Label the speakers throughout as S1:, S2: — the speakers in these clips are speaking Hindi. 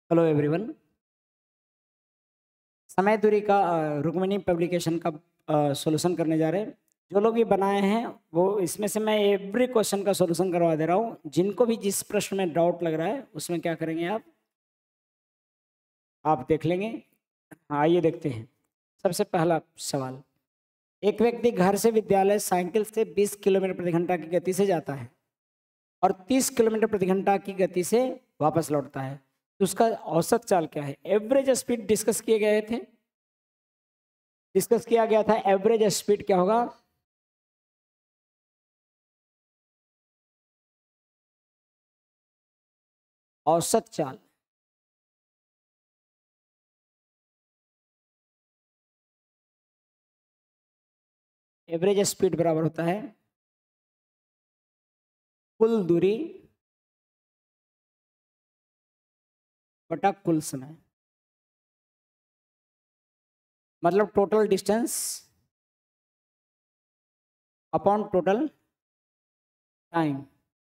S1: Hello everyone. समय दूरी का रुक्मिणी पब्लिकेशन का सॉल्यूशन करने जा रहे हैं। जो लोग ये बनाए हैं वो इसमें से मैं एवरी क्वेश्चन का सॉल्यूशन करवा दे रहा हूँ। जिनको भी जिस प्रश्न में डाउट लग रहा है उसमें क्या करेंगे आप देख लेंगे। हाँ, आइए देखते हैं। सबसे पहला सवाल, एक व्यक्ति घर से विद्यालय साइकिल से 20 किलोमीटर प्रति घंटा की गति से जाता है और 30 किलोमीटर प्रति घंटा की गति से वापस लौटता है, तो उसका औसत चाल क्या है? एवरेज स्पीड डिस्कस किए गए थे, डिस्कस किया गया था। एवरेज स्पीड क्या होगा? औसत चाल। एवरेज स्पीड बराबर होता है कुल दूरी बटा कुल समय, मतलब total distance upon total time.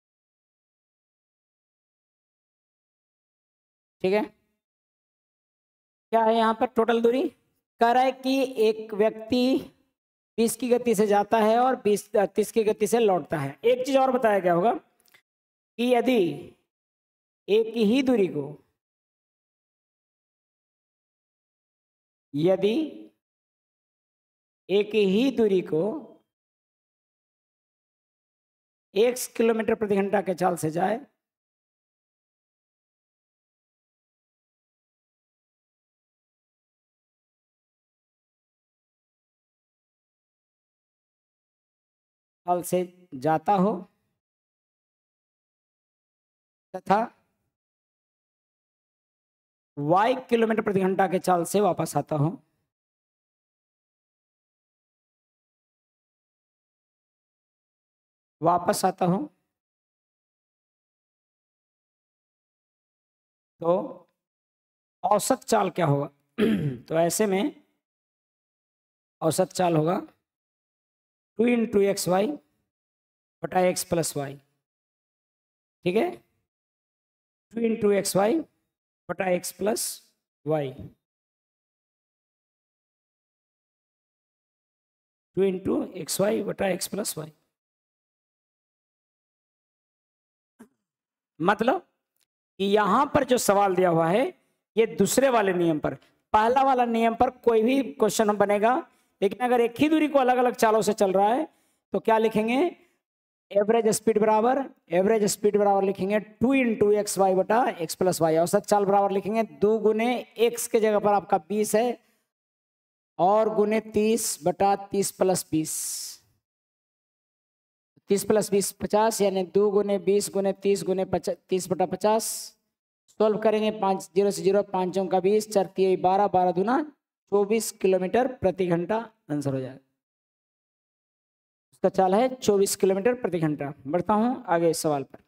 S1: ठीक है, क्या है यहाँ पर टोटल दूरी? कह रहा है कि एक व्यक्ति 20 की गति से जाता है और 30 की गति से लौटता है। एक चीज और बताया गया होगा कि यदि एक ही दूरी को x किलोमीटर प्रति घंटा के चाल से जाए चाल से जाता हो तथा y किलोमीटर प्रति घंटा के चाल से वापस आता हो, तो औसत चाल क्या होगा? तो ऐसे में औसत चाल होगा 2 इंटू एक्स वाई बटा एक्स प्लस वाई। ठीक है, 2 इंटू एक्स वाई बटा x plus y, 2 into x y बटा एक्स प्लस वाई। मतलब कि यहां पर जो सवाल दिया हुआ है ये दूसरे वाले नियम पर, पहला वाला नियम पर कोई भी क्वेश्चन बनेगा, लेकिन अगर एक ही दूरी को अलग अलग चालों से चल रहा है तो क्या लिखेंगे? एवरेज स्पीड बराबर लिखेंगे 2 इंटू एक्स वाई बटा एक्स प्लस वाई। औसत चाल बराबर लिखेंगे 2 गुने एक्स के जगह पर आपका 20 है और गुने 30 बटा 30 प्लस 20, 30 प्लस 20 50, यानी 2 गुने 20 गुने 30 गुने 30 बटा 50। सॉल्व करेंगे 5 0 से 0, 5 का 20, 4 3 12, 12 दूना 24 किलोमीटर प्रति घंटा आंसर हो जाएगा। उसका चाल है 24 किलोमीटर प्रति घंटा। बढ़ता हूं आगे इस सवाल पर।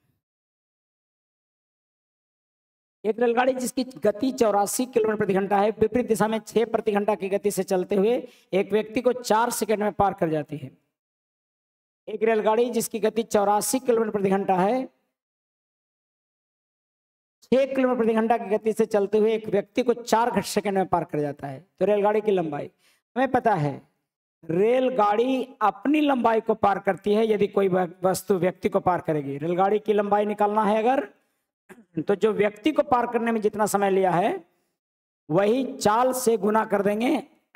S1: एक रेलगाड़ी जिसकी गति 84 किलोमीटर प्रति घंटा है विपरीत दिशा में 6 प्रति घंटा की गति से चलते हुए एक व्यक्ति को 4 सेकंड में पार कर जाती है। एक रेलगाड़ी जिसकी गति 84 किलोमीटर प्रति घंटा है 6 किलोमीटर प्रति घंटा की गति से चलते हुए एक व्यक्ति को 4 सेकंड में पार कर जाता है, तो रेलगाड़ी की लंबाई हमें पता है। रेलगाड़ी अपनी लंबाई को पार करती है यदि कोई वस्तु व्यक्ति को पार करेगी। रेलगाड़ी की लंबाई निकालना है अगर, तो जो व्यक्ति को पार करने में जितना समय लिया है वही चाल से गुना कर देंगे।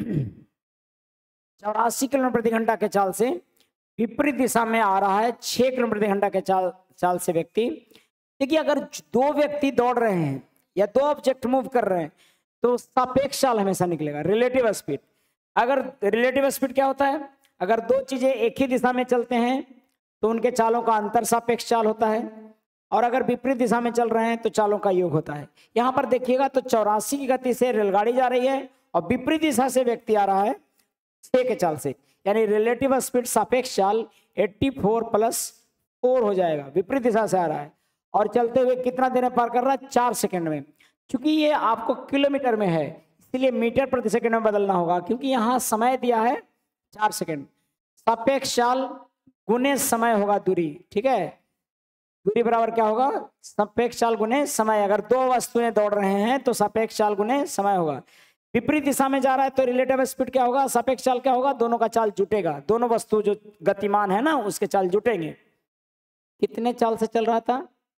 S1: 84 किलोमीटर प्रति घंटा के चाल से विपरीत दिशा में आ रहा है 6 किलोमीटर प्रति घंटा के चाल से व्यक्ति। देखिए, अगर दो व्यक्ति दौड़ रहे हैं या दो ऑब्जेक्ट मूव कर रहे हैं तो सापेक्ष चाल हमेशा निकलेगा, रिलेटिव स्पीड। अगर रिलेटिव स्पीड क्या होता है? अगर दो चीजें एक ही दिशा में चलते हैं तो उनके चालों का अंतर सापेक्ष चाल होता है, और अगर विपरीत दिशा में चल रहे हैं तो चालों का योग होता है। यहां पर देखिएगा तो 84 की गति से रेलगाड़ी जा रही है और विपरीत दिशा से व्यक्ति आ रहा है 6 के चाल से, यानी रिलेटिव स्पीड सापेक्ष चाल 84 प्लस 4 हो जाएगा। विपरीत दिशा से आ रहा है और चलते हुए कितना देर में पार कर रहा है? 4 सेकंड में। क्योंकि ये आपको किलोमीटर में है इसलिए मीटर प्रति सेकंड में बदलना होगा, क्योंकि यहाँ समय दिया है 4 सेकंड। सापेक्ष चाल गुने समय होगा दूरी। ठीक है, दूरी बराबर क्या होगा, सापेक्ष चाल गुने समय। अगर दो वस्तुएं दौड़ रहे हैं तो सापेक्ष चाल गुने समय होगा। विपरीत दिशा में जा रहा है तो रिलेटिव स्पीड क्या होगा, सापेक्ष चाल क्या होगा, दोनों का चाल जुटेगा, दोनों वस्तु जो गतिमान है ना उसके चाल जुटेंगे। कितने चाल से चल रहा था,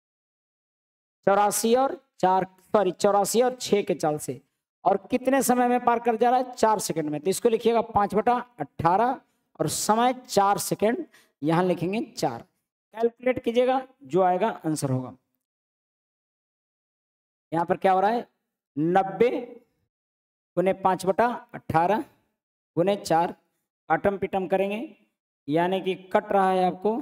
S1: 84 और 6 के चाल से, और कितने समय में पार कर जा रहा है, 4 सेकंड में। तो इसको लिखिएगा 5/18 और समय 4 सेकंड, यहां लिखेंगे 4। कैलकुलेट कीजिएगा, जो आएगा आंसर होगा। यहां पर क्या हो रहा है, 90 गुने 5/18 गुने 4, काटम पिटम करेंगे, यानी कि कट रहा है आपको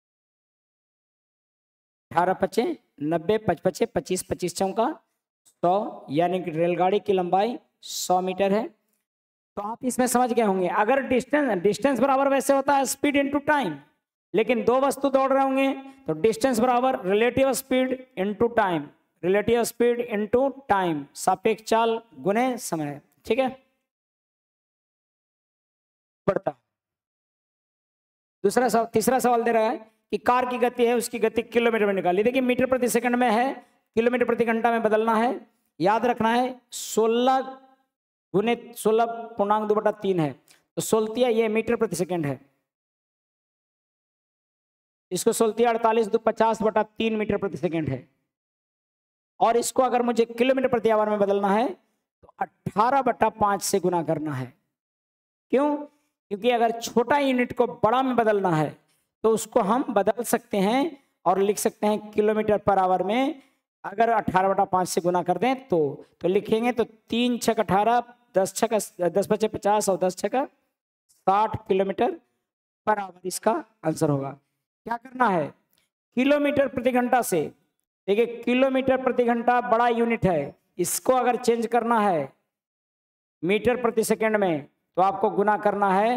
S1: 18 पचे 90, 5 पचे 25, 25 चौका 100, यानी कि रेलगाड़ी की लंबाई 100 मीटर है। तो आप इसमें समझ गए होंगे, अगर डिस्टेंस बराबर वैसे होता है स्पीड इनटू टाइम, लेकिन दो वस्तु दौड़ रहे होंगे तो डिस्टेंस बराबर relative speed into time, relative speed into time, सापेक्ष चाल गुने समय। ठीक है, बढ़ता। तीसरा सवाल दे रहा है कि कार की गति है, उसकी गति किलोमीटर में निकाली। देखिए मीटर प्रति सेकंड में है, किलोमीटर प्रति घंटा में बदलना है। याद रखना है 16 गुने 16.2/3 है, तो 16 ये मीटर प्रति सेकंड है, इसको 16 48 तो 50/3 मीटर प्रति सेकंड है। और इसको अगर मुझे किलोमीटर प्रति आवर में बदलना है तो 18/5 से गुना करना है। क्यों, क्योंकि अगर छोटा यूनिट को बड़ा में बदलना है तो उसको हम बदल सकते हैं और लिख सकते हैं किलोमीटर पर आवर में। अगर 18/5 से गुना कर दें तो लिखेंगे तो 3 छक 18, 10 बचे 50 और 10 छक 60 किलोमीटर पर आवर इसका आंसर होगा। क्या करना है, किलोमीटर प्रति घंटा से, देखिए किलोमीटर प्रति घंटा बड़ा यूनिट है, इसको अगर चेंज करना है मीटर प्रति सेकंड में तो आपको गुना करना है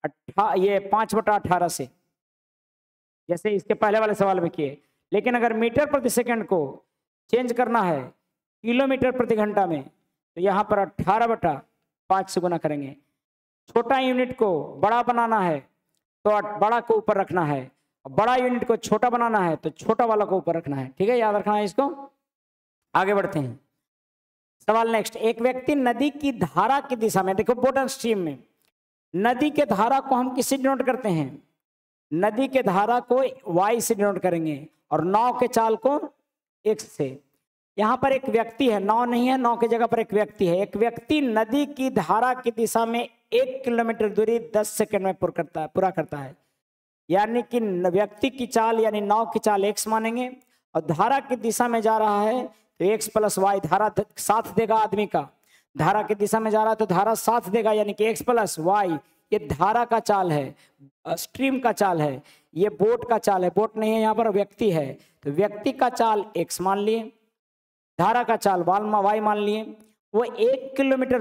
S1: 5/18 से, जैसे इसके पहले वाले सवाल में किए। लेकिन अगर मीटर प्रति सेकंड को चेंज करना है किलोमीटर प्रति घंटा में तो यहाँ पर 18/5 से गुना करेंगे। छोटा यूनिट को बड़ा बनाना है तो बड़ा को ऊपर रखना है, बड़ा यूनिट को छोटा बनाना है तो छोटा वाला को ऊपर रखना है। ठीक है, याद रखना है इसको। आगे बढ़ते हैं, सवाल नेक्स्ट। एक व्यक्ति नदी की धारा की दिशा में, देखो बोटन स्ट्रीम में नदी के धारा को हम किससे डिनोट करते हैं, नदी के धारा को y से डिनोट करेंगे और नाव के चाल को x से। यहाँ पर एक व्यक्ति है, नाव नहीं है, नाव की जगह पर एक व्यक्ति है। एक व्यक्ति नदी की धारा की दिशा में 1 किलोमीटर दूरी 10 सेकंड में पूरा करता है। यानी कि व्यक्ति की चाल यानी नाव की चाल x मानेंगे और धारा की दिशा में जा रहा है तो x + y, धारा साथ देगा आदमी का, धारा की दिशा में जा रहा है तो धारा साथ देगा, यानी कि x + y। ये धारा का चाल है, स्ट्रीम का चाल है, ये बोट का चाल है, बोट नहीं है यहाँ पर, व्यक्ति है। तो व्यक्ति का चाल x मान लिए, धारा का चाल y मान लिए। वो 1 किलोमीटर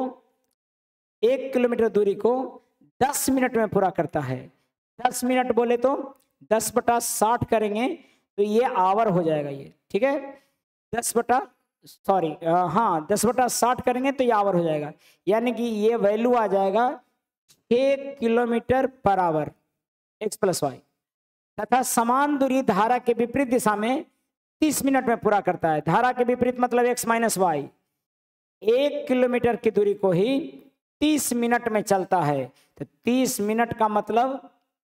S1: दूरी को 10 मिनट में पूरा करता है। 10 मिनट बोले तो 10/60 करेंगे तो ये आवर हो जाएगा ये। ठीक है, 10/60 करेंगे तो ये आवर हो जाएगा, यानी कि ये वैल्यू आ जाएगा 6 kilometre per hour x + y। तथा समान दूरी धारा के विपरीत दिशा में 30 मिनट में पूरा करता है। धारा के विपरीत मतलब x - y। 1 किलोमीटर की दूरी को ही 30 मिनट में चलता है, तो 30 मिनट का मतलब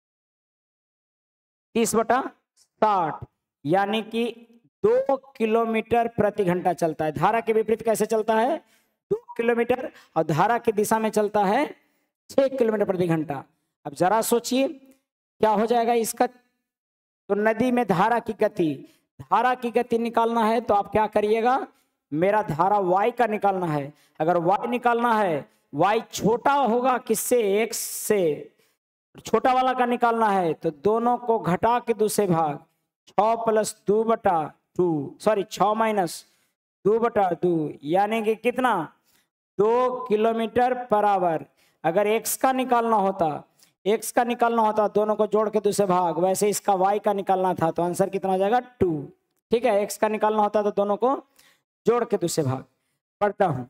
S1: 30/60, यानी कि 2 किलोमीटर प्रति घंटा चलता है। धारा के विपरीत कैसे चलता है, 2 किलोमीटर, और धारा की दिशा में चलता है 6 किलोमीटर प्रति घंटा। अब जरा सोचिए क्या हो जाएगा इसका। तो नदी में धारा की गति निकालना है तो आप क्या करिएगा, मेरा धारा y का निकालना है। अगर y निकालना है, y छोटा होगा किससे, x से, छोटा वाला का निकालना है तो दोनों को घटा के दूसरे भाग, 6 + 2/2, 6 - 2/2, यानी कि कितना, 2 किलोमीटर पर आवर। अगर x का निकालना होता दोनों को जोड़ के दूसरे भाग, वैसे इसका y का निकालना था तो आंसर कितना हो जाएगा 2। ठीक है, x का निकालना होता तो दोनों को जोड़ के दूसरे भाग। पढ़ता हूं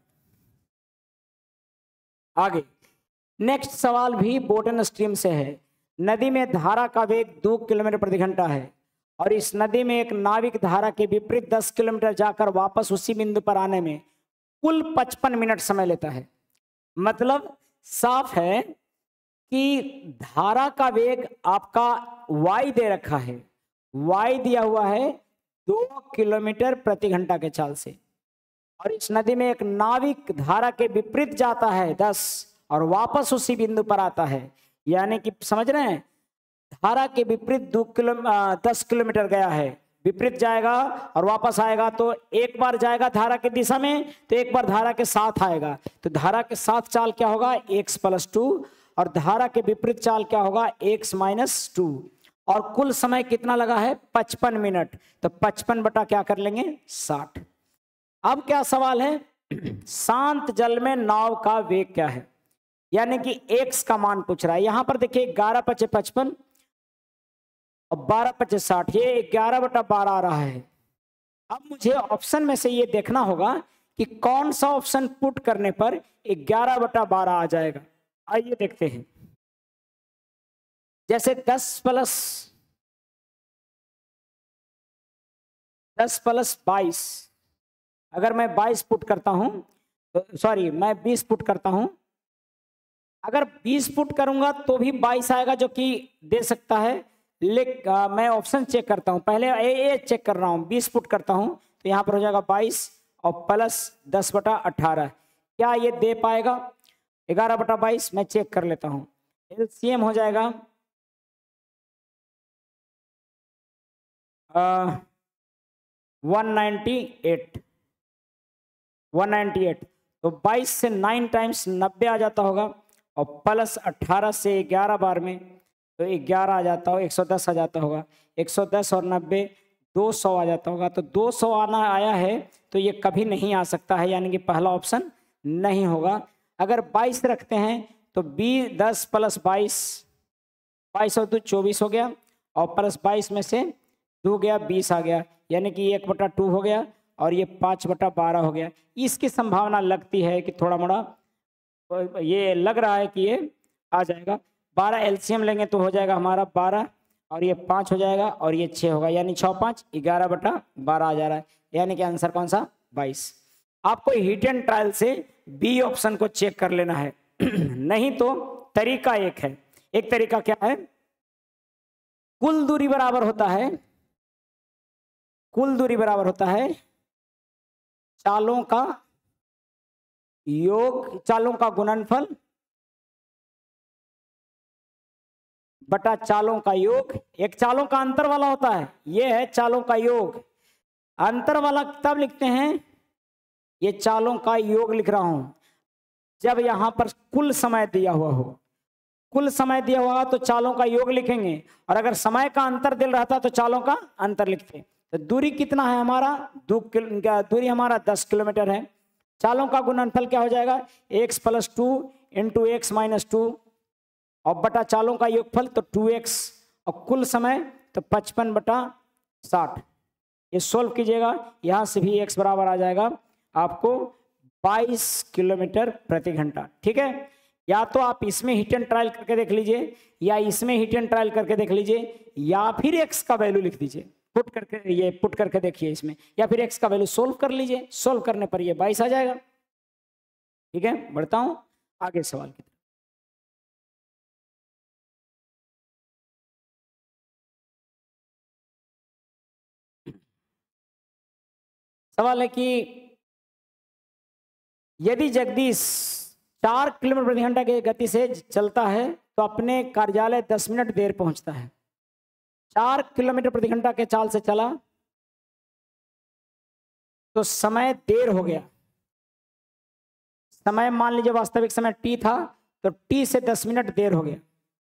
S1: आगे। नेक्स्ट सवाल भी बोटन स्ट्रीम से है। नदी में धारा का वेग 2 किलोमीटर प्रति घंटा है और इस नदी में एक नाविक धारा के विपरीत 10 किलोमीटर जाकर वापस उसी बिंदु पर आने में कुल 55 मिनट समय लेता है। मतलब साफ है कि धारा का वेग आपका y दे रखा है, y दिया हुआ है 2 किलोमीटर प्रति घंटा के चाल से, और इस नदी में एक नाविक धारा के विपरीत जाता है 10 और वापस उसी बिंदु पर आता है। यानी कि समझ रहे हैं, धारा के विपरीत 10 किलोमीटर गया है, विपरीत जाएगा और वापस आएगा, तो एक बार जाएगा धारा की दिशा में तो एक बार धारा के साथ आएगा, तो धारा के साथ चाल क्या होगा x + 2 और धारा के विपरीत चाल क्या होगा x - 2, और कुल समय कितना लगा है 55 मिनट, तो 55 बटा क्या कर लेंगे 60। अब क्या सवाल है, शांत जल में नाव का वेग क्या है, यानी कि x का मान पूछ रहा है। यहां पर देखिए 11 × 5 = 55 और 12 × 5 = 60, ये 11/12 आ रहा है। अब मुझे ऑप्शन में से ये देखना होगा कि कौन सा ऑप्शन पुट करने पर 11/12 आ जाएगा। आइए देखते हैं। जैसे 10 + 22, अगर मैं 22 पुट करता हूं तो सॉरी मैं 20 पुट करता हूं, अगर 20 पुट करूंगा तो भी 22 आएगा जो कि दे सकता है। मैं ऑप्शन चेक करता हूं, पहले ये चेक कर रहा हूं। 20 पुट करता हूं तो यहां पर हो जाएगा 22 और प्लस 10/18, क्या ये दे पाएगा 11/22? मैं चेक कर लेता हूं। एलसीएम हो जाएगा 198, तो 22 से 9 टाइम्स 90 आ जाता होगा, और प्लस 18 से 11 बार में तो 11 आ जाता होगा, 110 आ जाता होगा। 110 और 90 200 आ जाता होगा, तो 200 आया है तो ये कभी नहीं आ सकता है, यानी कि पहला ऑप्शन नहीं होगा। अगर 22 रखते हैं तो 10 + 22, 22 और 2 24 हो गया, और प्लस 22 में से 2 गया 20 आ गया, यानी कि 1/2 हो गया, और ये 5/12 हो गया। इसकी संभावना लगती है कि थोड़ा मोड़ा ये लग रहा है कि ये आ जाएगा। 12 एलसीएम लेंगे तो हो जाएगा हमारा 12, और ये 5 हो जाएगा, और ये 6 होगा, यानी 6 × 5 = 11/12 आ जा रहा है, यानी कि आंसर कौन सा 22। आपको हिट एंड ट्रायल से बी ऑप्शन को चेक कर लेना है। नहीं तो तरीका एक है, एक तरीका क्या है, कुल दूरी बराबर होता है, कुल दूरी बराबर होता है चालों का योग, चालों का गुणनफल बटा चालों का योग। एक चालों का अंतर वाला होता है, ये है चालों का योग। अंतर वाला तब लिखते हैं, ये चालों का योग लिख रहा हूं जब यहां पर कुल समय दिया हुआ हो। कुल समय दिया हुआ तो चालों का योग लिखेंगे, और अगर समय का अंतर दिल रहता तो चालों का अंतर लिखते। तो दूरी कितना है हमारा, दूरी हमारा 10 किलोमीटर है। चालों का गुणनफल क्या हो जाएगा, x + 2 × x - 2 और बटा चालों का योगफल तो 2x, और कुल समय तो 55/60। ये सोल्व कीजिएगा, यहां से भी x बराबर आ जाएगा आपको 22 किलोमीटर प्रति घंटा। ठीक है, या तो आप इसमें हिट एंड ट्रायल करके देख लीजिए, या इसमें हिट एंड ट्रायल करके देख लीजिए, या फिर x का वैल्यू लिख दीजिए, पुट करके देखिए इसमें, या फिर x का वैल्यू सोल्व कर लीजिए, सोल्व करने पर ये 22 आ जाएगा। ठीक है, बढ़ता हूं आगे सवाल की तरफ। सवाल है कि यदि जगदीश 4 किलोमीटर प्रति घंटा की गति से चलता है तो अपने कार्यालय 10 मिनट देर पहुंचता है। 4 किलोमीटर प्रति घंटा के चाल से चला तो समय देर हो गया। समय मान लीजिए वास्तविक समय t था, तो t से 10 मिनट देर हो गया,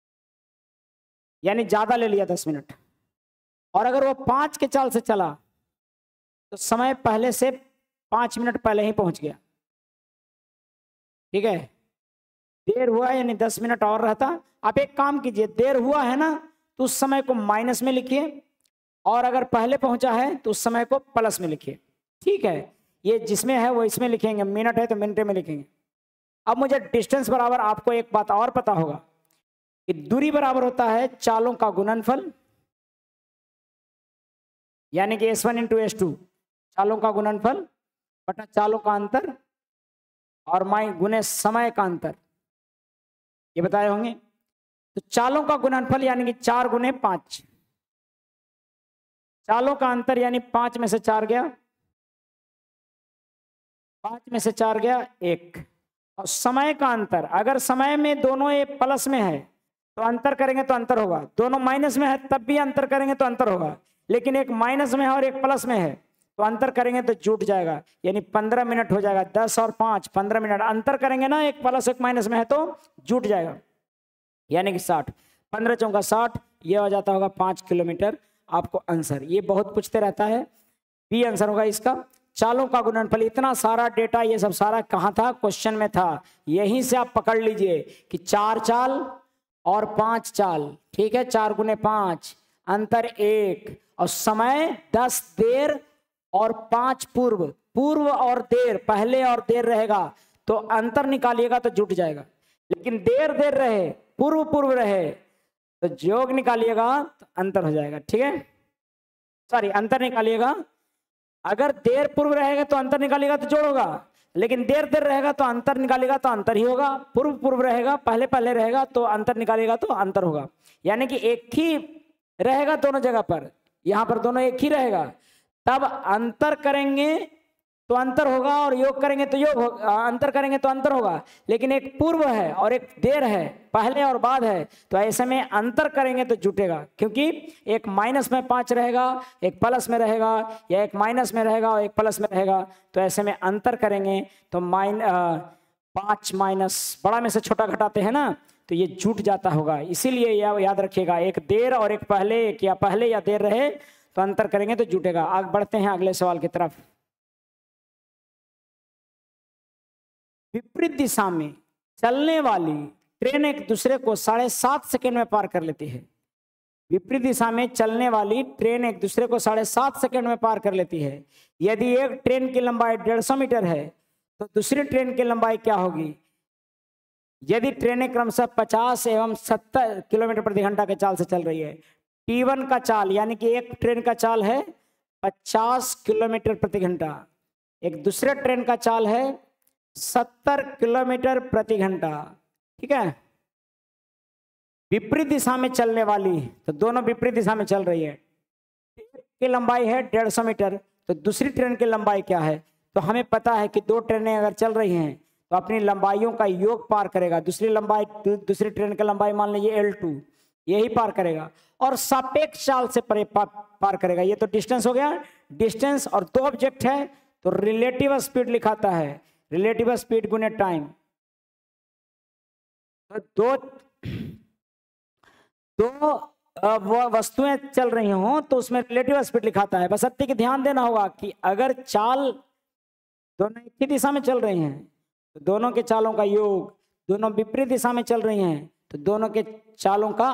S1: यानी ज्यादा ले लिया 10 मिनट। और अगर वो 5 के चाल से चला तो समय पहले से 5 मिनट पहले ही पहुंच गया। ठीक है, देर हुआ यानी 10 मिनट और रहता। आप एक काम कीजिए, देर हुआ है ना तो उस समय को माइनस में लिखिए, और अगर पहले पहुंचा है तो उस समय को प्लस में लिखिए। ठीक है, ये जिसमें है वो इसमें लिखेंगे, मिनट है तो मिनट में लिखेंगे। अब मुझे डिस्टेंस बराबर, आपको एक बात और पता होगा कि दूरी बराबर होता है चालों का गुणनफल यानी कि S1 इंटू S2 चालों का गुणनफल बटा चालों का अंतर और गुने समय का अंतर, ये बताए होंगे। तो चालों का गुणनफल यानी कि 4 गुने 5, चालों का अंतर यानी 5 में से 4 गया, 5 में से 4 गया 1, और समय का अंतर, अगर समय में दोनों ये प्लस में है तो अंतर करेंगे तो अंतर होगा, दोनों माइनस में है तब भी अंतर करेंगे तो अंतर होगा, लेकिन एक माइनस में है और एक प्लस में है तो अंतर करेंगे तो जुट जाएगा, यानी 15 मिनट हो जाएगा। 10 और 5 15 मिनट अंतर करेंगे ना, एक प्लस एक माइनस में है तो जुट जाएगा, यानी कि 60, 15 चौका 60, ये हो जाता होगा 5 किलोमीटर आपको आंसर। ये बहुत पूछते रहता है, बी आंसर होगा इसका। चालों का गुणनफल, इतना सारा डेटा ये सब सारा कहाँ था, क्वेश्चन में था, यहीं से आप पकड़ लीजिए कि 4 चाल और 5 चाल, ठीक है, 4 गुने 5 अंतर 1, और समय 10 देर और 5 पूर्व, पूर्व और देर, पहले और देर रहेगा तो अंतर निकालिएगा तो जुट जाएगा, लेकिन देर देर रहे पूर्व पूर्व रहे तो जोग निकालिएगा तो अंतर हो जाएगा, ठीक है, सॉरी अंतर निकालिएगा, अगर देर पूर्व रहेगा तो अंतर निकालिएगा तो जोड़ होगा, लेकिन देर देर रहेगा तो अंतर निकालेगा तो अंतर ही होगा, पूर्व पूर्व रहेगा पहले पहले रहेगा तो अंतर निकालेगा तो अंतर होगा, यानी कि एक ही रहेगा दोनों जगह पर, यहां पर दोनों एक ही रहेगा, तब अंतर करेंगे तो अंतर होगा और योग करेंगे तो योग होगा, अंतर करेंगे तो अंतर होगा, लेकिन एक पूर्व है और एक देर है, पहले और बाद है, तो ऐसे में अंतर करेंगे तो जुटेगा, क्योंकि एक माइनस में 5 रहेगा, एक प्लस में रहेगा, या एक माइनस में रहेगा और एक प्लस में रहेगा, तो ऐसे में अंतर करेंगे तो 5 माइनस बड़ा में से छोटा घटाते हैं ना, तो ये जुट जाता होगा, इसीलिए याद रखिएगा, एक देर और एक पहले, एक या पहले या देर रहे तो अंतर करेंगे तो जुटेगा। आगे बढ़ते हैं अगले सवाल की तरफ। विपरीत दिशा में चलने वाली ट्रेन एक दूसरे को 7.5 सेकंड में पार कर लेती है। विपरीत दिशा में चलने वाली ट्रेन एक दूसरे को 7.5 सेकंड में पार कर लेती है। यदि एक ट्रेन की लंबाई 150 मीटर है तो दूसरी ट्रेन की लंबाई क्या होगी? यदि ट्रेनें क्रमशः 50 एवं 70 किलोमीटर प्रति घंटा के चाल से चल रही है। T1 का चाल यानी कि एक ट्रेन का चाल है 50 किलोमीटर प्रति घंटा, एक दूसरे ट्रेन का चाल है 70 किलोमीटर प्रति घंटा, ठीक है। विपरीत दिशा में चलने वाली, तो दोनों विपरीत दिशा में चल रही है। ट्रेन की लंबाई है 150 मीटर, तो दूसरी ट्रेन की लंबाई क्या है? तो हमें पता है कि दो ट्रेनें अगर चल रही हैं तो अपनी लंबाइयों का योग पार करेगा। दूसरी ट्रेन की लंबाई मान लीजिए L2, यही पार करेगा और सापेक्ष चाल से पार करेगा। ये तो डिस्टेंस हो गया, डिस्टेंस, और दो ऑब्जेक्ट है तो रिलेटिव स्पीड लिखाता है, रिलेटिव स्पीड गुने टाइम। तो दो वस्तुएं चल रही हों तो उसमें रिलेटिव स्पीड लिखाता है। बस अति कि ध्यान देना होगा कि अगर चाल दोनों एक ही दिशा में चल रही हैं तो दोनों के चालों का योग, दोनों विपरीत दिशा में चल रही हैं तो दोनों के चालों का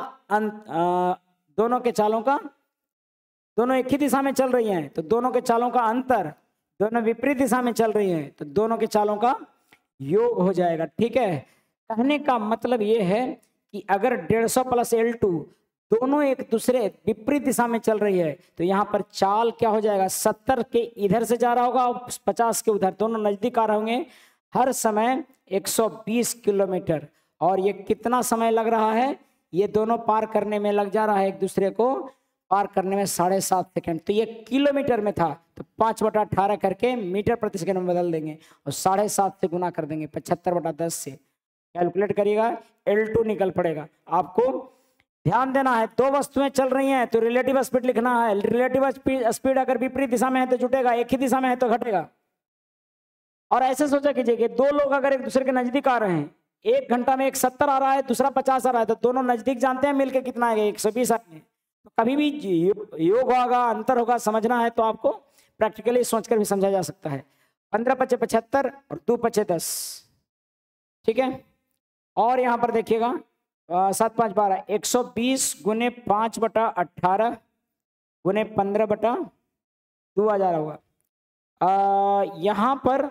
S1: दोनों एक ही दिशा में चल रही हैं तो दोनों के चालों का अंतर, दोनों विपरीत दिशा में चल रही हैं तो दोनों के चालों का योग हो जाएगा, ठीक है। कहने का मतलब ये है कि अगर 150 प्लस L2 दोनों एक दूसरे विपरीत दिशा में चल रही है तो यहाँ पर चाल क्या हो जाएगा, 70 के इधर से जा रहा होगा और 50 के उधर, दोनों नजदीक आ रहे होंगे, हर समय 120 किलोमीटर। और ये कितना समय लग रहा है? ये दोनों पार करने में लग जा रहा है, एक दूसरे को पार करने में 7.5 सेकंड। तो ये किलोमीटर में था तो 5/18 करके मीटर प्रति सेकंड में बदल देंगे और 7.5 से गुना कर देंगे, 75/10 से कैलकुलेट करिएगा, L2 निकल पड़ेगा। आपको ध्यान देना है, दो वस्तुएं चल रही हैं तो रिलेटिव स्पीड लिखना है। रिलेटिव स्पीड अगर विपरीत दिशा में है तो जुटेगा, एक ही दिशा में है तो घटेगा। और ऐसे सोचा कीजिए कि दो लोग अगर एक दूसरे के नजदीक आ रहे हैं, एक घंटा में एक 70 आ रहा है, दूसरा 50 आ रहा है, तो दोनों नजदीक जानते हैं मिलके कितना आएगा, 120 आएंगे। तो कभी भी योग होगा, अंतर होगा, समझना है तो आपको प्रैक्टिकली सोचकर भी समझा जा सकता है। 15×5 = 75 और 2×5 = 10, ठीक है। और यहाँ पर देखिएगा 7×5 = 12, 120 गुने 5/18 गुने 15/2 आ जा रहा होगा। यहाँ पर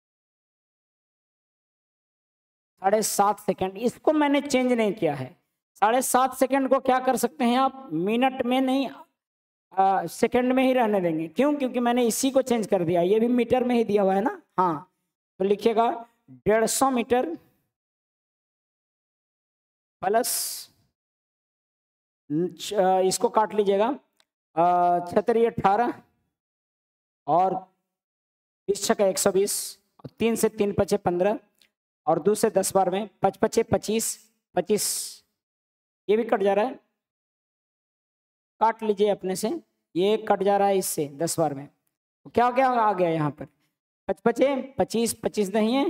S1: 7.5 सेकंड, इसको मैंने चेंज नहीं किया है, 7.5 सेकंड को क्या कर सकते हैं आप, मिनट में नहीं सेकंड में ही रहने देंगे। क्यों? क्योंकि मैंने इसी को चेंज कर दिया, ये भी मीटर में ही दिया हुआ है ना। हाँ, तो लिखिएगा 150 मीटर प्लस, इसको काट लीजिएगा, 18 और 20 छक्का 120, और 3 से 3 पचे 15, और 2 से 10 बार में 5 पचे 25, 25 ये भी कट जा रहा है, काट लीजिए अपने से, ये कट जा रहा है इससे 10 बार में। तो क्या क्या आ गया यहाँ पर, 5 पचे 25, 25 नहीं है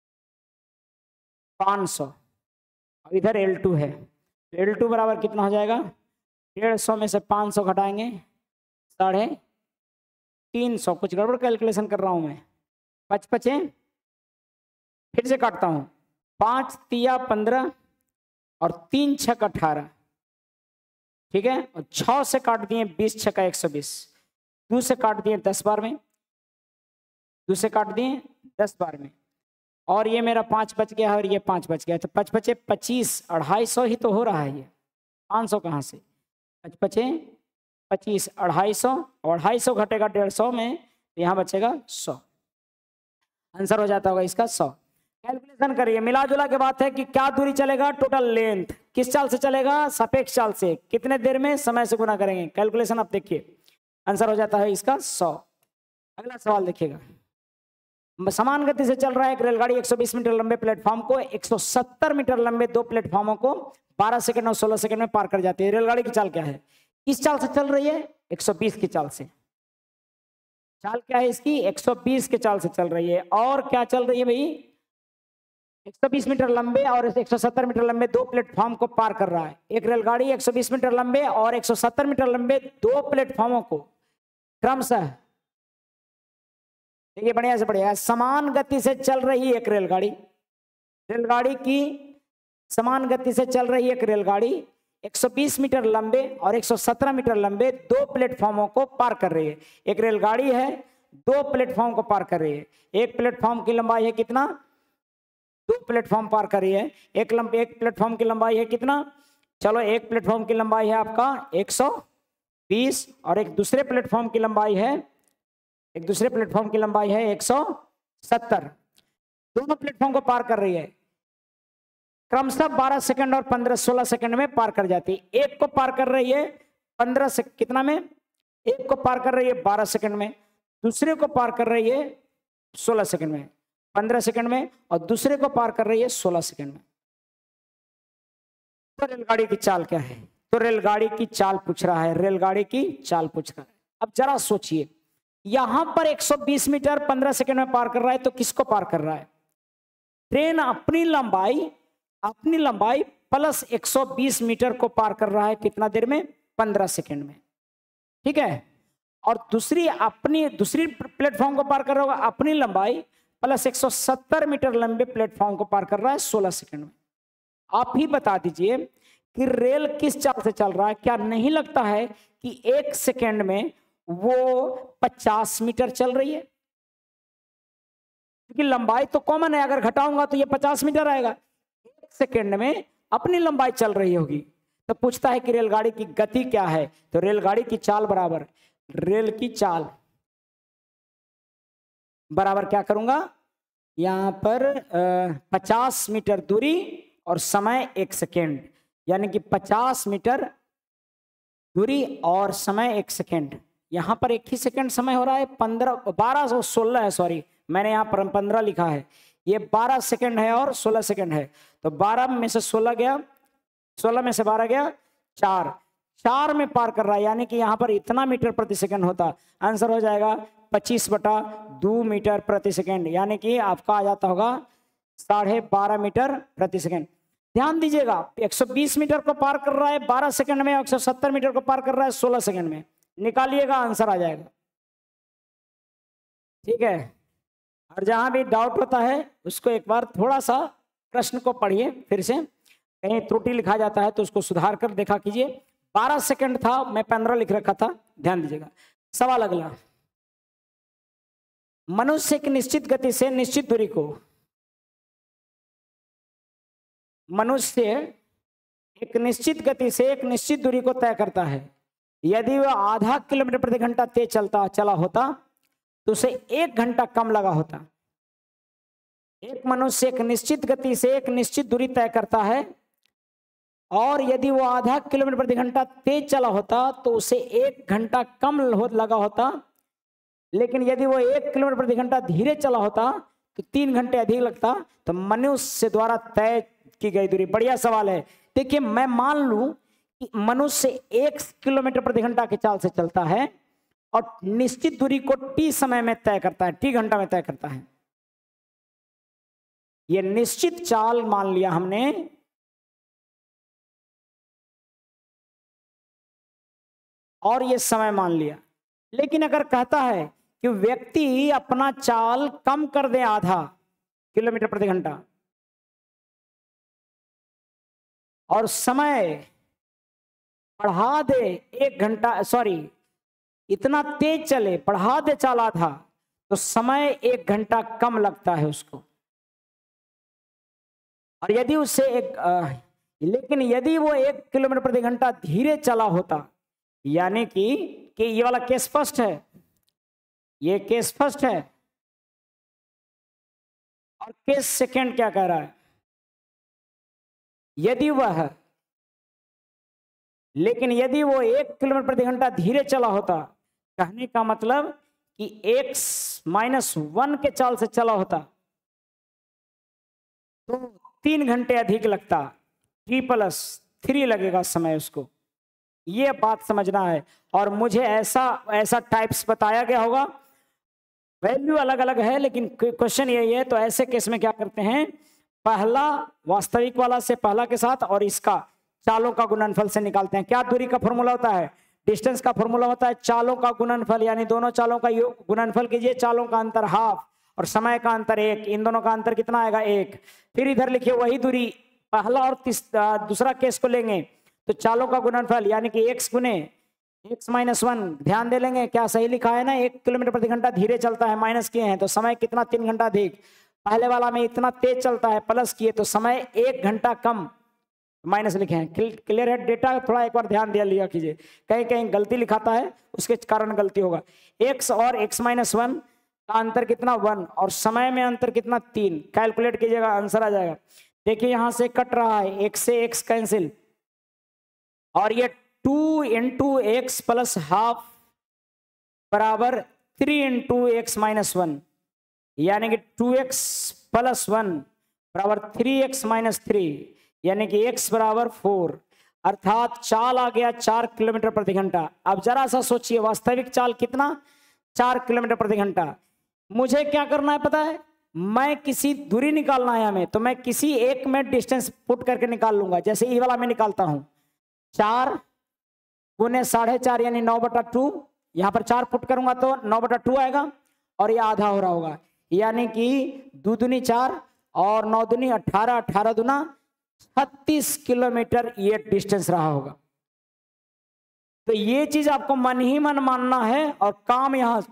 S1: 500, और इधर L2 है, L2 बराबर कितना हो जाएगा, 150 में से 500 घटाएंगे 350, कुछ गड़बड़ कैलकुलेशन कर रहा हूँ मैं। 5 पचे, फिर से काटता हूँ, 5 तिया 15 और 3 छक 18, ठीक है, और 6 से काट दिए 20 छक्का 120, 2 से काट दिए 10 बार में, 2 से काट दिए 10 बार में, और ये मेरा 5 बच गया है और ये 5 बच गया, तो 5 पचे 25, 250 ही तो हो रहा है, ये 500 कहाँ से, 5 पचे 25, 250, और 250 घटेगा 150 में, तो यहाँ बचेगा 100, आंसर हो जाता होगा इसका 100। कैलकुलेशन करिए, मिला जुला के बात है कि क्या दूरी चलेगा, टोटल लेंथ किस चाल से चलेगा, सापेक्ष चाल से, कितने देर में, समय से गुना करेंगे, कैलकुलेशन आप देखिए, आंसर हो जाता है इसका 100। अगला सवाल देखिएगा, समान गति से चल रहा है एक रेलगाड़ी 120 मीटर लंबे प्लेटफॉर्म को 170 मीटर लंबे 2 प्लेटफॉर्मों को 12 सेकंड और 16 सेकंड में पार कर जाती है। रेलगाड़ी की चाल क्या है, किस चाल से चल रही है, 120 की चाल से, चाल क्या है इसकी, 120 के चाल से चल रही है, और क्या चल रही है भाई, 120 मीटर लंबे और 170 मीटर लंबे 2 प्लेटफॉर्म को पार कर रहा है। एक रेलगाड़ी 120 मीटर लंबे और 170 मीटर लंबे 2 प्लेटफॉर्मों को क्रमशः, देखिए बढ़िया से बढ़िया, समान गति से चल रही एक रेलगाड़ी, रेलगाड़ी की समान गति से चल रही एक रेलगाड़ी 120 मीटर लंबे और 117 मीटर लंबे 2 प्लेटफॉर्मों को पार कर रही है। एक रेलगाड़ी है 2 प्लेटफॉर्म को पार कर रही है, एक प्लेटफॉर्म की लंबाई है कितना, 2 प्लेटफॉर्म पार कर रही है, एक प्लेटफॉर्म की लंबाई है कितना, चलो एक प्लेटफॉर्म की लंबाई है आपका 120 और एक दूसरे प्लेटफॉर्म की लंबाई है 170, दोनों प्लेटफॉर्म को पार कर रही है, क्रमशः 12 सेकंड और 16 सेकंड में पार कर जाती है। एक को पार कर रही है 15 से कितना में, एक को पार कर रही है 12 सेकंड में, दूसरे को पार कर रही है 16 सेकंड में, 15 सेकंड में, और दूसरे को पार कर रही है 16 सेकंड में। तो रेलगाड़ी की चाल क्या है, तो रेलगाड़ी की चाल पूछ रहा है, रेलगाड़ी की चाल पूछ रहा है। अब जरा सोचिए, यहां पर 120 मीटर 15 सेकंड में पार कर रहा है, तो किसको पार कर रहा है, ट्रेन अपनी लंबाई प्लस 120 मीटर को पार कर रहा है कितना देर में, 15 सेकंड में, ठीक है, और दूसरी प्लेटफॉर्म को पार कर रहा होगा अपनी लंबाई प्लस 170 मीटर लंबे प्लेटफॉर्म को पार कर रहा है 16 सेकंड में। आप ही बता दीजिए कि रेल किस चाल से चल रहा है। क्या नहीं लगता है कि 1 सेकंड में वो 50 मीटर चल रही है, क्योंकि लंबाई तो कॉमन है, अगर घटाऊंगा तो ये 50 मीटर आएगा, 1 सेकंड में अपनी लंबाई चल रही होगी। तो पूछता है कि रेलगाड़ी की गति क्या है, तो रेलगाड़ी की चाल बराबर, रेल की चाल बराबर क्या करूंगा, यहां पर 50 मीटर दूरी और समय 1 सेकेंड, यानी कि 50 मीटर दूरी और समय 1 सेकेंड, यहां पर 1 ही सेकेंड समय हो रहा है, 1216 है, सॉरी मैंने यहां पर 15 लिखा है, ये 12 सेकेंड है और 16 सेकेंड है, तो 12 में से 16 गया, 16 में से 12 गया, 4 में पार कर रहा है, यानी कि यहां पर इतना मीटर प्रति सेकंड होता, आंसर हो जाएगा 25/2 मीटर प्रति सेकंड, यानी कि आपका आ जाता होगा 12.5 मीटर प्रति सेकंड। ध्यान दीजिएगा, 120 मीटर को पार कर रहा है 12 सेकंड में, 170 मीटर को पार कर रहा है 16 सेकंड में, निकालिएगा आंसर आ जाएगा, ठीक है। और जहां भी डाउट होता है उसको एक बार थोड़ा सा प्रश्न को पढ़िए फिर से, कहीं त्रुटि लिखा जाता है तो उसको सुधार कर देखा कीजिए। 12 सेकंड था, मैं 15 लिख रखा था, ध्यान दीजिएगा। सवाल अगला, मनुष्य की निश्चित गति से निश्चित दूरी को, मनुष्य एक निश्चित गति से एक निश्चित दूरी को तय करता है। यदि वह आधा किलोमीटर प्रति घंटा तेज चला होता तो उसे 1 घंटा कम लगा होता। एक मनुष्य एक निश्चित गति से एक निश्चित दूरी तय करता है और यदि वो आधा किलोमीटर प्रति घंटा तेज चला होता तो उसे 1 घंटा कम लगा होता। लेकिन यदि वो 1 किलोमीटर प्रति घंटा धीरे चला होता तो 3 घंटे अधिक लगता। तो मनुष्य द्वारा तय की गई दूरी। बढ़िया सवाल है। देखिए, मैं मान लूं कि मनुष्य 1 किलोमीटर प्रति घंटा की चाल से चलता है और निश्चित दूरी को टी समय में तय करता है, टी घंटा में तय करता है। यह निश्चित चाल मान लिया हमने, और ये समय मान लिया। लेकिन अगर कहता है कि व्यक्ति अपना चाल कम कर दे आधा किलोमीटर प्रति घंटा और समय बढ़ा दे 1 घंटा, सॉरी इतना तेज चले, बढ़ा दे चाल आधा, तो समय 1 घंटा कम लगता है उसको। और यदि उससे लेकिन यदि वो 1 किलोमीटर प्रति घंटा धीरे चला होता, यानी कि ये वाला केस फर्स्ट है, ये केस फर्स्ट है, और केस सेकंड क्या कह रहा है, यदि वो 1 किलोमीटर प्रति घंटा धीरे चला होता, कहने का मतलब कि x-1 के चाल से चला होता तो 3 घंटे अधिक लगता, t+3 लगेगा समय उसको। ये बात समझना है। और मुझे ऐसा टाइप्स बताया गया होगा, वैल्यू अलग अलग है लेकिन क्वेश्चन यही है। तो ऐसे केस में क्या करते हैं, पहला वास्तविक वाला से पहला के साथ और इसका चालों का गुणनफल से निकालते हैं। क्या दूरी का फॉर्मूला होता है, डिस्टेंस का फॉर्मूला होता है चालों का गुणनफल, यानी दोनों चालों का गुणनफल कीजिए। चालों का अंतर हाफ और समय का अंतर 1, इन दोनों का अंतर कितना आएगा 1। फिर इधर लिखिए वही दूरी, पहला और दूसरा केस को लेंगे तो चालों का गुणनफल यानी कि x गुने x-1, ध्यान दे लेंगे क्या सही लिखा है ना, 1 किलोमीटर प्रति घंटा धीरे चलता है, माइनस किए हैं तो समय कितना 3 घंटा अधिक। पहले वाला में इतना तेज चलता है, प्लस किए तो समय 1 घंटा कम, माइनस लिखे हैं। क्लियर है डेटा, थोड़ा एक बार ध्यान दिया लिया कीजिए, कहीं कहीं गलती लिखाता है उसके कारण गलती होगा। x और x-1 का अंतर कितना 1 और समय में अंतर कितना 3, कैलकुलेट कीजिएगा आंसर आ जाएगा। देखिए यहां से कट रहा है, x से x कैंसिल, और ये 2 × x + ½ बराबर 3 × x-1, यानी कि 2x + 1 बराबर 3x-3, यानी कि x बराबर 4, अर्थात चाल आ गया 4 किलोमीटर प्रति घंटा। अब जरा सा सोचिए, वास्तविक चाल कितना, 4 किलोमीटर प्रति घंटा। मुझे क्या करना है पता है, मैं किसी दूरी निकालना है हमें, तो मैं किसी एक में डिस्टेंस पुट करके निकाल लूंगा। जैसे ये वाला मैं निकालता हूं, 4 गुने 4.5 यानी 9/2, यहां पर 4 पुट करूंगा तो 9/2 आएगा और ये आधा हो रहा होगा, यानी कि 2 दूनी 4 और 9 दूनी 18, 18 दूना 36 किलोमीटर ये डिस्टेंस रहा होगा। तो ये चीज आपको मन ही मन मानना है और काम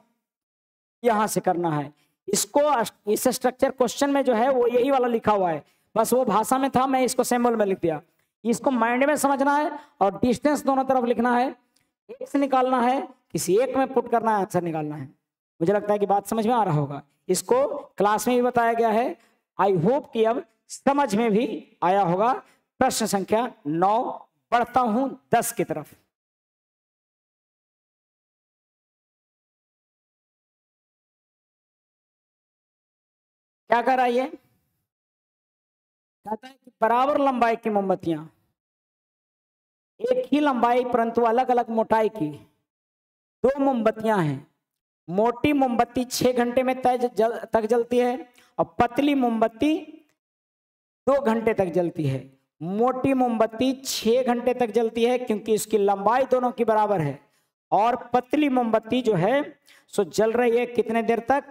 S1: यहां से करना है। इसको इस स्ट्रक्चर क्वेश्चन में जो है वो यही वाला लिखा हुआ है, बस वो भाषा में था, मैं इसको सिंबल में लिख दिया। इसको माइंड में समझना है और डिस्टेंस दोनों तरफ लिखना है, एक से निकालना है, किसी एक में पुट करना है, आंसर निकालना है। मुझे लगता है कि बात समझ में आ रहा होगा। इसको क्लास में भी बताया गया है, आई होप कि अब समझ में भी आया होगा। प्रश्न संख्या 9, बढ़ता हूं 10 की तरफ। क्या कर रहा है ये, कहता है कि बराबर लंबाई की मोमबत्तियां, एक ही लंबाई परंतु अलग अलग मोटाई की 2 मोमबत्तियां हैं। मोटी मोमबत्ती 6 घंटे में तक जलती है और पतली मोमबत्ती 2 घंटे तक जलती है। मोटी मोमबत्ती 6 घंटे तक जलती है क्योंकि इसकी लंबाई दोनों की बराबर है, और पतली मोमबत्ती जो है सो जल रही है कितने देर तक,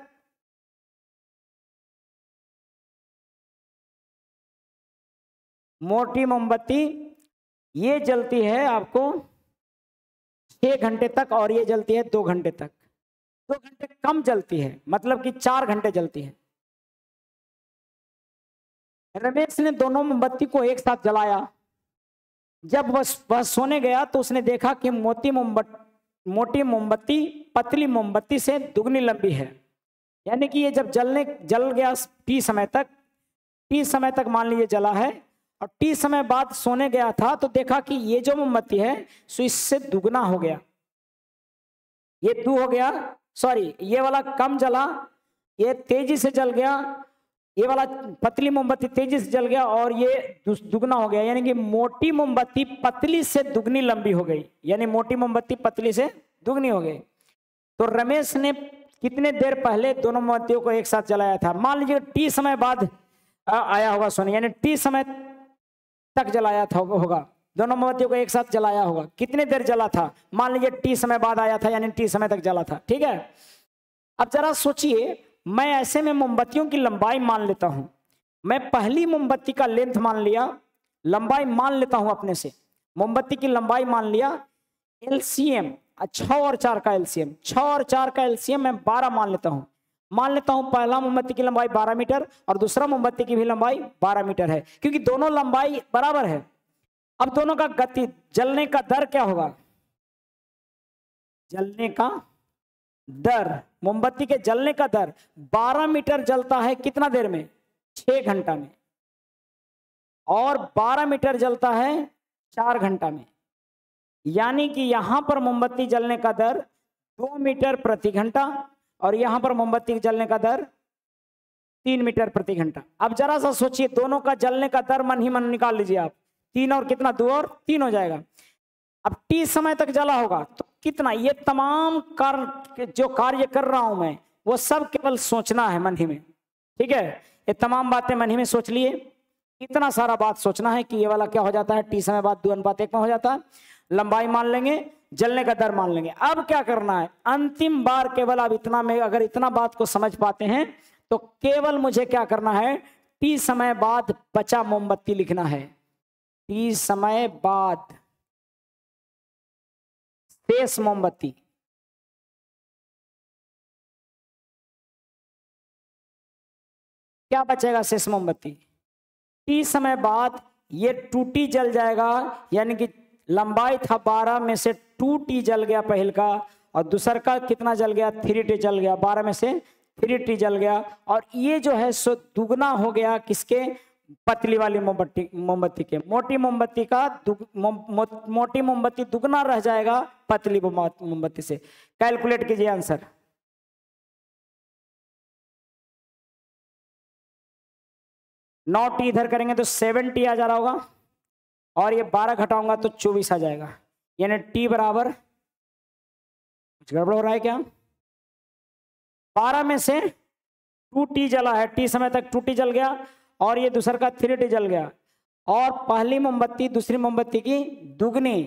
S1: मोटी मोमबत्ती ये जलती है आपको 6 घंटे तक और ये जलती है 2 घंटे तक। 2 घंटे कम जलती है, मतलब कि 4 घंटे जलती है। रमेश ने दोनों मोमबत्ती को एक साथ जलाया जब वह सोने गया तो उसने देखा कि मोटी मोमबत्ती पतली मोमबत्ती से दुगनी लंबी है। यानी कि ये जब जल गया टी समय तक मान लीजिए जला है, और टी समय बाद सोने गया था तो देखा कि ये जो मोमबत्ती है सो इससे दुगना हो गया, ये 2 हो गया, सॉरी ये वाला कम जला, ये तेजी से जल गया, ये वाला पतली मोमबत्ती तेजी से जल गया और ये दुगना हो गया। यानी कि मोटी मोमबत्ती पतली से दुगनी लंबी हो गई, यानी मोटी मोमबत्ती पतली से दुगनी हो गई। तो रमेश ने कितने देर पहले दोनों मोमबत्तियों को एक साथ जलाया था? मान लीजिए टी समय बाद आया होगा सोने, यानी टी समय तक जलाया था होगा, दोनों मोमबत्तियों को एक साथ जलाया होगा। कितने देर जला था? मान लीजिए टी समय बाद आया था, यानी टी समय तक जला था। ठीक है, अब जरा सोचिए, मैं ऐसे में मोमबत्तियों की लंबाई मान लेता हूं। मैं पहली मोमबत्ती का लेंथ मान लिया, लंबाई मान लेता हूं अपने से, मोमबत्ती की लंबाई मान लिया। एलसीएम 6 और 4 का एलसीएम, 6 और 4 का एलसीएम मैं 12 मान लेता हूं। पहला मोमबत्ती की लंबाई 12 मीटर और दूसरा मोमबत्ती की भी लंबाई 12 मीटर है, क्योंकि दोनों लंबाई बराबर है। अब दोनों का गति, जलने का दर क्या होगा? जलने का दर, मोमबत्ती के जलने का दर 12 मीटर जलता है कितना देर में? 6 घंटा में, और 12 मीटर जलता है 4 घंटा में। यानी कि यहां पर मोमबत्ती जलने का दर 2 मीटर प्रति घंटा और यहां पर मोमबत्ती जलने का दर 3 मीटर प्रति घंटा। अब जरा सा सोचिए, दोनों का जलने का दर मन ही मन निकाल लीजिए आप, 3 और कितना, 2 और 3 हो जाएगा। अब टी समय तक जला होगा तो कितना? ये तमाम कार्य जो कार्य कर रहा हूं मैं, वो सब केवल सोचना है मन ही में। ठीक है, ये तमाम बातें मन ही में सोच लिए, इतना सारा बात सोचना है कि ये वाला क्या हो जाता है, टी समय बाद 2:1 में हो जाता है। लंबाई मान लेंगे, जलने का दर मान लेंगे। अब क्या करना है? अंतिम बार केवल अब इतना में अगर इतना बात को समझ पाते हैं तो केवल मुझे क्या करना है, टी समय बाद बचा मोमबत्ती लिखना है। टी समय बाद शेष मोमबत्ती, क्या बचेगा शेष मोमबत्ती? टी समय बाद ये 2T जल जाएगा, यानी कि लंबाई था 12 में से 2T जल गया पहल का, और दूसर का कितना जल गया? 3T जल गया, 12 में से 3T जल गया। और ये जो है सो दुगना हो गया किसके? पतली वाली मोमबत्ती के। मोटी मोमबत्ती दुगना रह जाएगा पतली मोमबत्ती से। कैलकुलेट कीजिए आंसर। नॉट इधर करेंगे तो 7T आ जा रहा होगा, और ये 12 घटाऊंगा तो 24 आ जाएगा। यानी T बराबर, कुछ गड़बड़ हो रहा है क्या? 12 में से 2T जला है, T समय तक 2T जल गया, और ये दूसरा का 3T जल गया, और पहली मोमबत्ती दूसरी मोमबत्ती की दुगनी।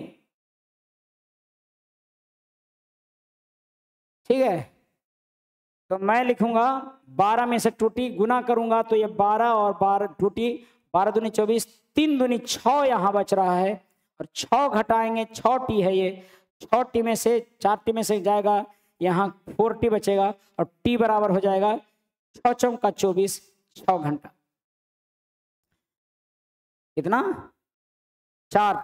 S1: ठीक है, तो मैं लिखूंगा 12 में से 2T गुना करूंगा तो ये 12 और 12 2T, 12 दूनी 24, 3 दूनी 6 यहां बच रहा है, और 6 घटाएंगे 6T है ये, 6T में से 4T में से जाएगा, यहाँ 4T बचेगा, और T बराबर हो जाएगा 6 चौका 24, 6 घंटा। कितना? 4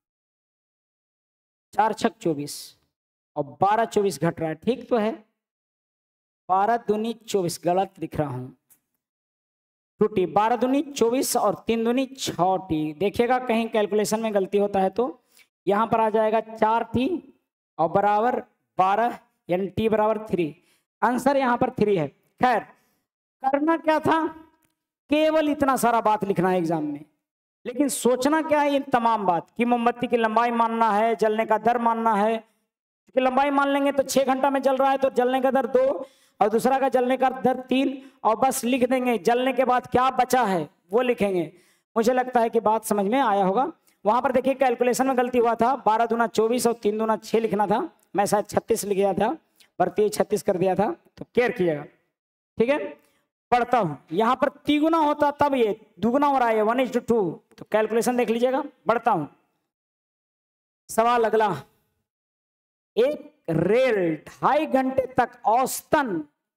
S1: छक 24, और 12 24 घट रहा है, ठीक तो है। 12 दूनी 24, गलत लिख रहा हूं, 2T, 12 दूनी 24 और 3 दूनी 6T। देखिएगा कहीं कैलकुलेशन में गलती होता है तो यहां पर आ जाएगा 4T और बराबर 12, यानी T बराबर 3। आंसर यहां पर 3 है। खैर, करना क्या था? केवल इतना सारा बात लिखना है एग्जाम में, लेकिन सोचना क्या है? ये तमाम बात कि मोमबत्ती की लंबाई मानना है, जलने का दर मानना है। कि लंबाई मान लेंगे तो 6 घंटा में जल रहा है तो जलने का दर 2 और दूसरा का जलने का दर 3, और बस लिख देंगे। जलने के बाद क्या बचा है वो लिखेंगे। मुझे लगता है कि बात समझ में आया होगा। वहां पर देखिए कैलकुलेशन में गलती हुआ था, 12 दूना 24 और 3 दूना 6 लिखना था, मैं शायद 36 लिख गया था, भर्ती 36 कर दिया था, तो केयर कीजिएगा। ठीक है, पढ़ता हूं। यहां पर तिगुना होता तब ये दुगुना हो रहा है, 1:2, तो कैलकुलेशन देख लीजिएगा। बढ़ता हूं, सवाल अगला। एक रेल 2.5 घंटे तक औसतन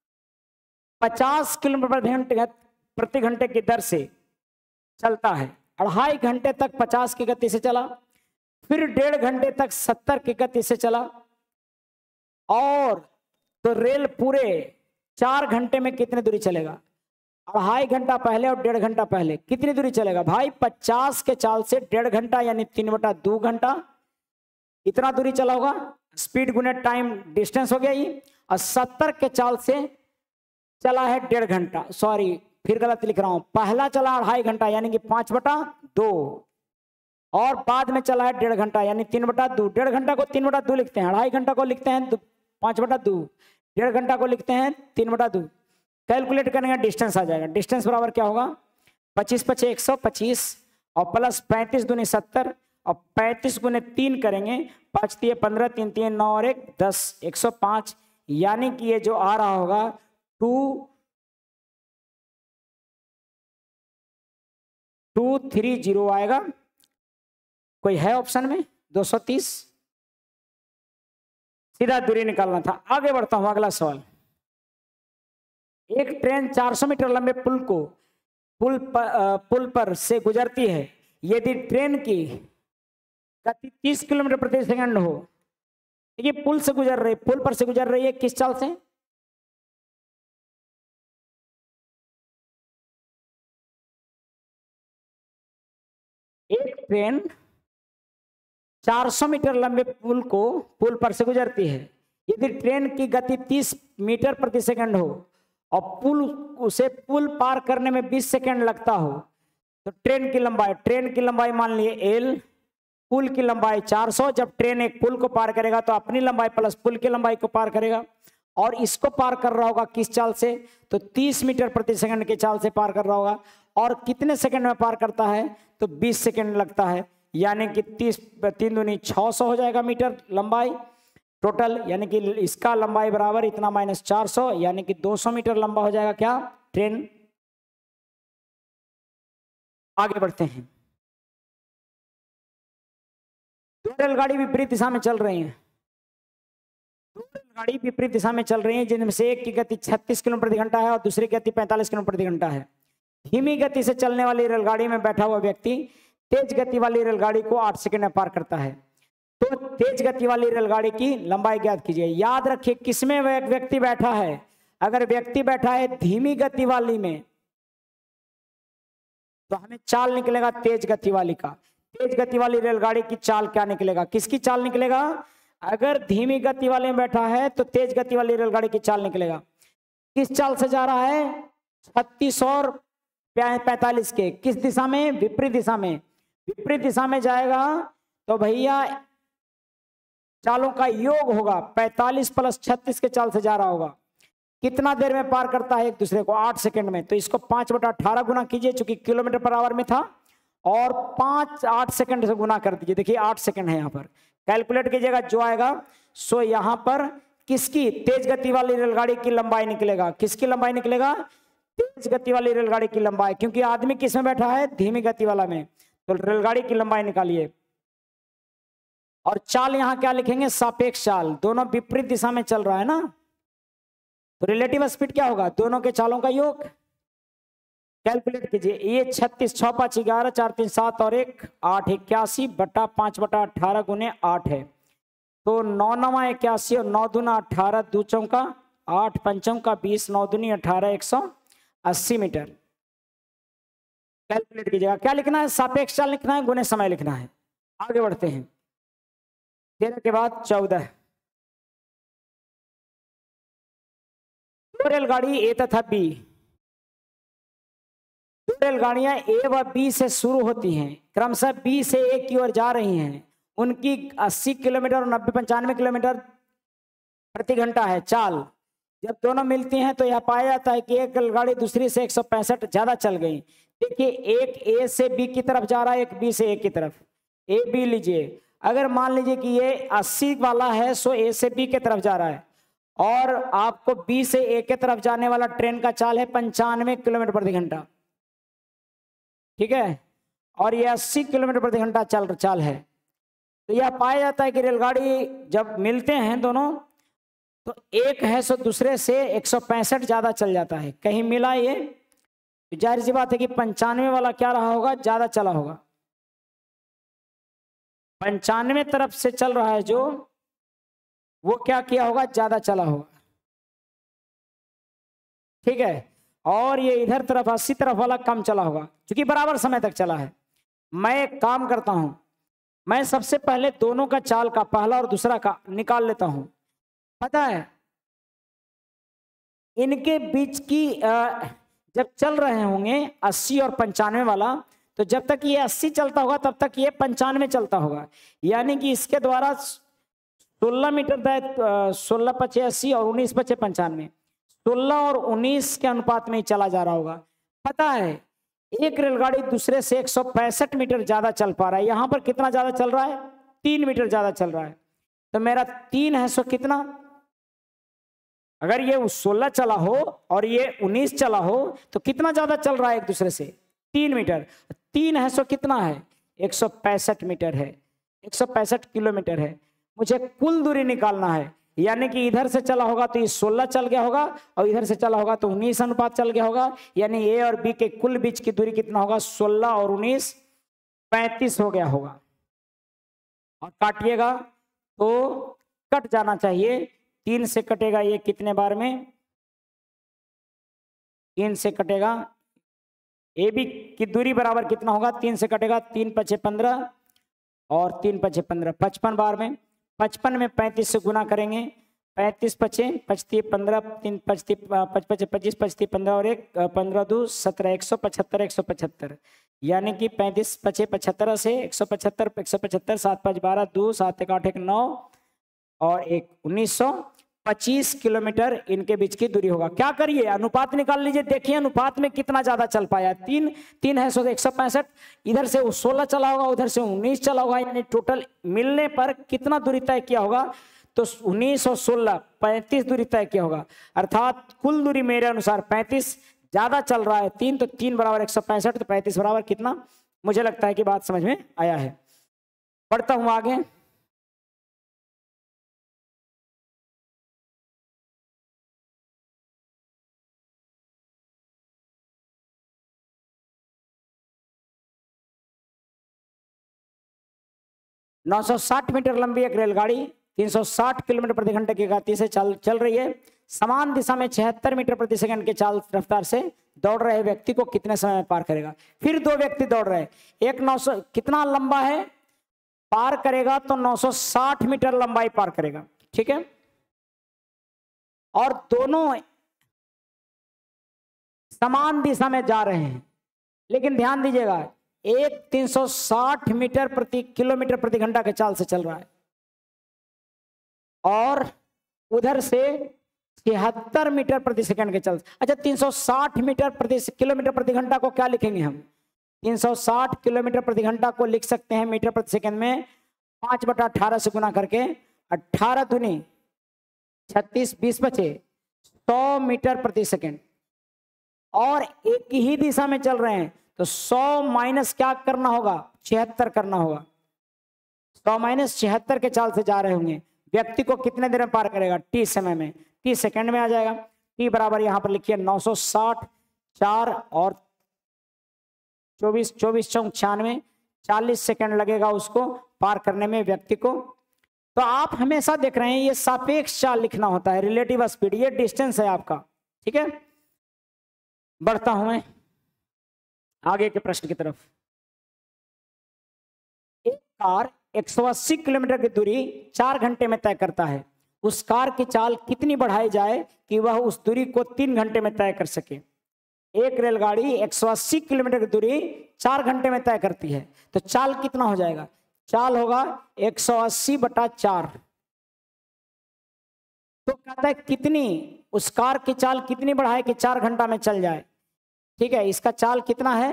S1: 50 किलोमीटर प्रति घंटे की दर से चलता है। 2.5 घंटे तक 50 की गति से चला, फिर 1.5 घंटे तक 70 की गति से चला, और तो रेल पूरे 4 घंटे में कितनी दूरी चलेगा? 2.5 घंटा पहले और 1.5 घंटा पहले कितनी दूरी चलेगा भाई? 50 के चाल से 1.5 घंटा यानी 3/2 घंटा इतना दूरी चला होगा। स्पीड गुने टाइम डिस्टेंस हो गया ये। और 70 के चाल से चला है 1.5 घंटा, सॉरी फिर गलत लिख रहा हूं, पहला चला 2.5 घंटा यानी कि 5/2, और बाद में चला है 1.5 घंटा यानी 3/2। 1.5 घंटा को 3/2 लिखते हैं, 2.5 घंटा को लिखते हैं 5/2, 1.5 घंटा को लिखते हैं 3/2। कैलकुलेट करेंगे डिस्टेंस आ जाएगा। डिस्टेंस बराबर क्या होगा? 25 × 5 = 125 और प्लस 35 दूनी 70 और 35 गुने 3 करेंगे, 5 × 3 = 15, 3 × 3 = 9 और 1 = 10, 105। यानी कि ये जो आ रहा होगा 2230 आएगा। कोई है ऑप्शन में? 230। सीधा दूरी निकालना था। आगे बढ़ता हूं, अगला सवाल। एक ट्रेन 400 मीटर लंबे पुल पर से गुजरती है। यदि ट्रेन की गति 30 किलोमीटर प्रति सेकंड हो, देखिए पुल पर से गुजर रही है किस चाल से? एक ट्रेन 400 मीटर लंबे पुल पर से गुजरती है। यदि ट्रेन की गति 30 मीटर प्रति सेकंड हो और पुल पार करने में 20 सेकंड लगता हो, तो ट्रेन की लंबाई मान लिए L, पुल की लंबाई 400। जब ट्रेन एक पुल को पार करेगा तो अपनी लंबाई प्लस पुल की लंबाई को पार करेगा, और इसको पार कर रहा होगा किस चाल से? तो 30 मीटर प्रति सेकंड के चाल से पार कर रहा होगा। और कितने सेकंड में पार करता है? तो 20 सेकंड लगता है। यानी कि 30 × 3 = 600 हो जाएगा मीटर लंबाई टोटल। यानी कि इसका लंबाई बराबर इतना माइनस 400, यानी कि 200 मीटर लंबा हो जाएगा क्या? ट्रेन। आगे बढ़ते हैं। 2 रेलगाड़ी विपरीत दिशा में चल रही हैं। 2 रेलगाड़ी विपरीत दिशा में चल रही हैं, जिनमें से एक की गति 36 किलोमीटर प्रति घंटा है और दूसरी की गति 45 किलोमीटर प्रति घंटा है। धीमी गति से चलने वाली रेलगाड़ी में बैठा हुआ व्यक्ति तेज गति वाली रेलगाड़ी को 8 सेकंड में पार करता है। तो तेज गति वाली रेलगाड़ी की लंबाई ज्ञात कीजिए। याद रखिए किसमें व्यक्ति बैठा है? अगर व्यक्ति बैठा है धीमी गति वाली में तो हमें चाल निकलेगा तेज गति वाली का। तेज गति वाली रेलगाड़ी की चाल क्या निकलेगा? किसकी चाल निकलेगा? अगर धीमी गति वाले में बैठा है तो तेज गति वाली रेलगाड़ी की चाल निकलेगा। किस चाल से जा रहा है? 36 और 45 के किस दिशा में? विपरीत दिशा में। विपरीत दिशा में जाएगा तो भैया चालों का योग होगा। 45 + 36 के चाल से जा रहा होगा। कितना देर में पार करता है एक दूसरे को? 8 सेकंड में। तो इसको 5/18 गुना कीजिए, चूंकि किलोमीटर पर आवर में था, और 8 सेकंड से गुना कर दीजिए। देखिए 8 सेकंड है यहाँ पर। कैलकुलेट कीजिएगा जो आएगा सो यहाँ पर किसकी? तेज गति वाली रेलगाड़ी की लंबाई निकलेगा। किसकी लंबाई निकलेगा? तेज गति वाली रेलगाड़ी की लंबाई, क्योंकि आदमी किस में बैठा है? धीमी गति वाला में। तो रेलगाड़ी की लंबाई निकालिए। और चाल यहां क्या लिखेंगे? सापेक्ष चाल। दोनों विपरीत दिशा में चल रहा है ना, तो रिलेटिव स्पीड क्या होगा? दोनों के चालों का योग। कैलकुलेट कीजिए। ये 36, 6 × 5 = 11, 4 × 3 = 7 और 1 = 8, 81 बटा 5/18 गुने 8 है। तो 9 × 9 = 81 और 9 दूना 18, 2 चौका 8, 5 चौका 20, 9 दूनी 18, 180 मीटर। कैलकुलेट कीजिएगा। क्या लिखना है? सापेक्ष चाल लिखना है, गुने समय लिखना है। आगे बढ़ते हैं। 13 के बाद 14। 2 रेलगाड़ी ए तथा बी, 2 रेलगाड़ियां ए व बी से शुरू होती हैं, क्रमशः बी से ए की ओर जा रही हैं। उनकी 80 किलोमीटर और 95 किलोमीटर प्रति घंटा है चाल। जब दोनों मिलती हैं तो यह पाया जाता है कि एक रेलगाड़ी दूसरी से 165 ज्यादा चल गई। देखिए एक ए से बी की तरफ जा रहा है, एक बी से ए की तरफ। ए बी लीजिए। अगर मान लीजिए कि ये 80 वाला है सो ए से बी की तरफ जा रहा है, और आपको बी से ए की तरफ जाने वाला ट्रेन का चाल है 95 किलोमीटर प्रति घंटा। ठीक है, और ये 80 किलोमीटर प्रति घंटा चाल है। तो यह पाया जाता है कि रेलगाड़ी जब मिलते हैं दोनों, तो एक है सो दूसरे से 165 ज्यादा चल जाता है। कहीं मिला ये, तो जाहिर सी बात है कि 95 वाला क्या रहा होगा? ज्यादा चला होगा। 95 तरफ से चल रहा है जो, वो क्या किया होगा, ज्यादा चला होगा। ठीक है, और ये इधर तरफ 80 तरफ वाला कम चला होगा, क्योंकि बराबर समय तक चला है। मैं एक काम करता हूं, मैं सबसे पहले दोनों का चाल का पहला और दूसरा का निकाल लेता हूं। पता है इनके बीच की जब चल रहे होंगे 80 और 95 वाला, तो जब तक ये 80 चलता होगा तब तक ये 95 चलता होगा। यानी कि इसके द्वारा 16 मीटर तय, 16 पचे 80 और 19 पचे 95, 16 और 19 के अनुपात में ही चला जा रहा होगा। पता है एक रेलगाड़ी दूसरे से 165 मीटर ज्यादा चल पा रहा है। यहां पर कितना ज्यादा चल रहा है, 3 मीटर ज्यादा चल रहा है। तो मेरा 3 है सो कितना, अगर ये 16 चला हो और ये 19 चला हो तो कितना ज्यादा चल रहा है एक दूसरे से, 3 मीटर। 3 है सो कितना है, 165 मीटर है, 165 किलोमीटर है। मुझे कुल दूरी निकालना है, यानी कि इधर से चला होगा तो ये 16 चल गया होगा और इधर से चला होगा तो 19 अनुपात चल गया होगा। यानी ए और बी के कुल बीच की दूरी कितना होगा, 16 और 19 35 हो गया होगा। और काटिएगा तो कट जाना चाहिए, 3 से कटेगा ये कितने बार में, 3 से कटेगा। ए बी की दूरी बराबर कितना होगा, 3 से कटेगा, 3 पचे 15 और 3 पचे 15, 55 बार में। 55 में 35 से गुना करेंगे, 35 पचे 25 15, 3 पचती 5 25 25 15 और 1 15 2 17, 175 175। यानी कि 35 पचे 75 से 175 175, 7 5 12 2 7 1 8 1 9 और 1 1925 किलोमीटर इनके बीच की दूरी होगा। क्या करिए, अनुपात निकाल लीजिए, देखिए अनुपात में कितना ज्यादा चल पाया। 3 है सो 165, इधर से 16 चला होगा, उधर से 19 चला होगा, यानी टोटल मिलने पर कितना दूरी तय किया होगा, तो 19 और 16 35 दूरी तय किया होगा। अर्थात कुल दूरी मेरे अनुसार 35 ज्यादा चल रहा है 3, तो 3 बराबर 165, तो 35 बराबर कितना, मुझे लगता है कि बात समझ में आया है। बढ़ता हूं आगे। नौ सौ 60 मीटर लंबी एक रेलगाड़ी 360 किलोमीटर प्रति घंटे की गति से चल रही है। समान दिशा में 76 मीटर प्रति सेकंड के चाल रफ्तार से दौड़ रहे व्यक्ति को कितने समय में पार करेगा। फिर 2 व्यक्ति दौड़ रहे हैं, एक 900 कितना लंबा है, पार करेगा तो 960 मीटर लंबाई पार करेगा। ठीक है, और दोनों समान दिशा में जा रहे हैं, लेकिन ध्यान दीजिएगा एक 360 मीटर प्रति किलोमीटर प्रति घंटा के चाल से चल रहा है और उधर से 76 मीटर प्रति सेकंड के चाल। अच्छा, 360 मीटर प्रति किलोमीटर प्रति घंटा को क्या लिखेंगे हम, 360 किलोमीटर प्रति घंटा को लिख सकते हैं मीटर प्रति सेकंड में 5/18 से गुना करके 18 दूनी 36 20 बचे 100 मीटर प्रति सेकंड। और एक ही दिशा में चल रहे हैं तो 100 माइनस क्या करना होगा, 76 करना होगा। 100 माइनस 76 के चाल से जा रहे होंगे, व्यक्ति को कितने देर में पार करेगा, टी समय में, टी सेकंड में आ जाएगा। टी बराबर यहां पर लिखिए 960 4 और 24 24 चौक 96, 40 सेकंड लगेगा उसको पार करने में व्यक्ति को। तो आप हमेशा देख रहे हैं ये सापेक्ष चाल लिखना होता है, रिलेटिव स्पीड, ये डिस्टेंस है आपका। ठीक है, बढ़ता हूं मैं आगे के प्रश्न की तरफ। एक कार 180 किलोमीटर की दूरी 4 घंटे में तय करता है, उस कार की चाल कितनी बढ़ाई जाए कि वह उस दूरी को 3 घंटे में तय कर सके। एक रेलगाड़ी 180 किलोमीटर की दूरी 4 घंटे में तय करती है, तो चाल कितना हो जाएगा, चाल होगा 180/4। तो कहता है कितनी, उस कार की चाल कितनी बढ़ाए कि 4 घंटा में चल जाए। ठीक है, इसका चाल कितना है,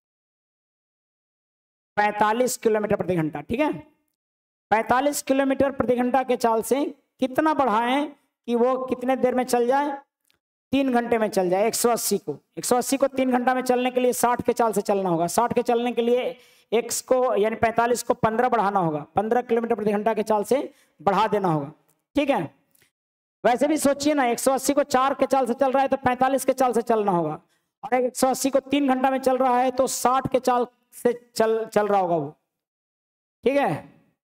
S1: 45 किलोमीटर प्रति घंटा। ठीक है, 45 किलोमीटर प्रति घंटा के चाल से कितना बढ़ाएं कि वो कितने देर में चल जाए, 3 घंटे में चल जाए। 180 को 3 घंटा में चलने के लिए 60 के चाल से चलना होगा। 60 के चलने के लिए x को यानी 45 को 15 बढ़ाना होगा, 15 किलोमीटर प्रति घंटा के चाल से बढ़ा देना होगा। ठीक है, वैसे भी सोचिए ना, 180 को 4 के चाल से चल रहा है तो 45 के चाल से चलना होगा, और 180 को 3 घंटा में चल रहा है तो 60 के चाल से चल रहा होगा वो। ठीक है,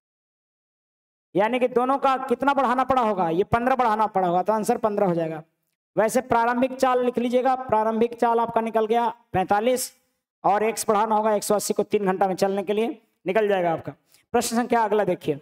S1: यानी कि दोनों का कितना बढ़ाना पड़ा होगा, ये 15 बढ़ाना पड़ा होगा, तो आंसर 15 हो जाएगा। वैसे प्रारंभिक चाल लिख लीजिएगा, प्रारंभिक चाल आपका निकल गया 45 और x बढ़ाना होगा 180 को 3 घंटा में चलने के लिए, निकल जाएगा आपका। प्रश्न संख्या अगला देखिए,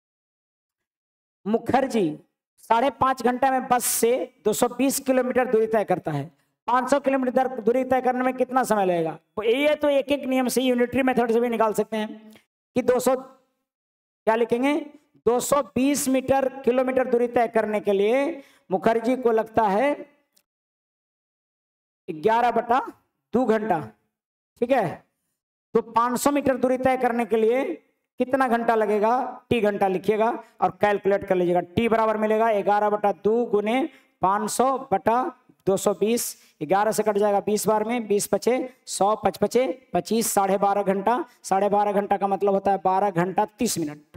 S1: मुखर्जी 5.5 घंटे में बस से 220 किलोमीटर दूरी तय करता है, 500 किलोमीटर दूरी तय करने में कितना समय लगेगा। तो ये तो एक एक नियम से यूनिटरी मेथड से भी निकाल सकते हैं कि 200 क्या लिखेंगे, 220 किलोमीटर दूरी तय करने के लिए मुखर्जी को लगता है 11/2 घंटा, ठीक है। तो 500 मीटर दूरी तय करने के लिए कितना घंटा लगेगा, t घंटा लिखिएगा और कैलकुलेट कर लीजिएगा। t बराबर मिलेगा 11/2 गुने 500/220, 11 से कट जाएगा 20 बार में, 20 पचे 100, 5 पचे 25, 12.5 घंटा। 12.5 घंटा का मतलब होता है 12 घंटा 30 मिनट,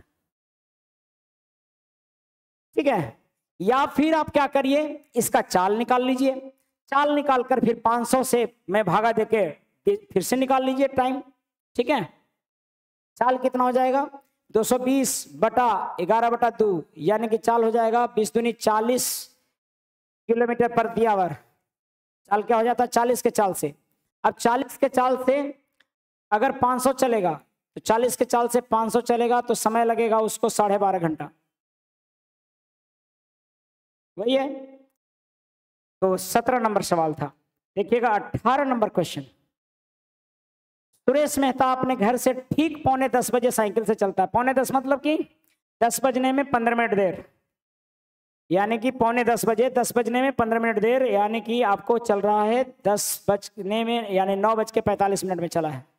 S1: ठीक है। या फिर आप क्या करिए, इसका चाल निकाल लीजिए, चाल निकाल कर फिर 500 से में भागा देके फिर से निकाल लीजिए टाइम, ठीक है। चाल कितना हो जाएगा, 220/11/2 यानी कि चाल हो जाएगा 20 दूनी 40 किलोमीटर प्रति आवर। चाल क्या हो जाता है, 40 के चाल से। अब 40 के चाल से अगर 500 चलेगा तो 40 के चाल से 500 चलेगा तो समय लगेगा उसको 12.5 घंटा, वही है। तो 17 नंबर सवाल था। देखिएगा 18 नंबर क्वेश्चन, सुरेश मेहता अपने घर से ठीक 9:45 बजे साइकिल से चलता है। 9:45 मतलब कि 10 बजने में 15 मिनट देर, यानी कि 9:45 बजे 10 बजने में 15 मिनट देर, यानी कि आपको चल रहा है 10 बजने में, यानी 9:45 में चला है।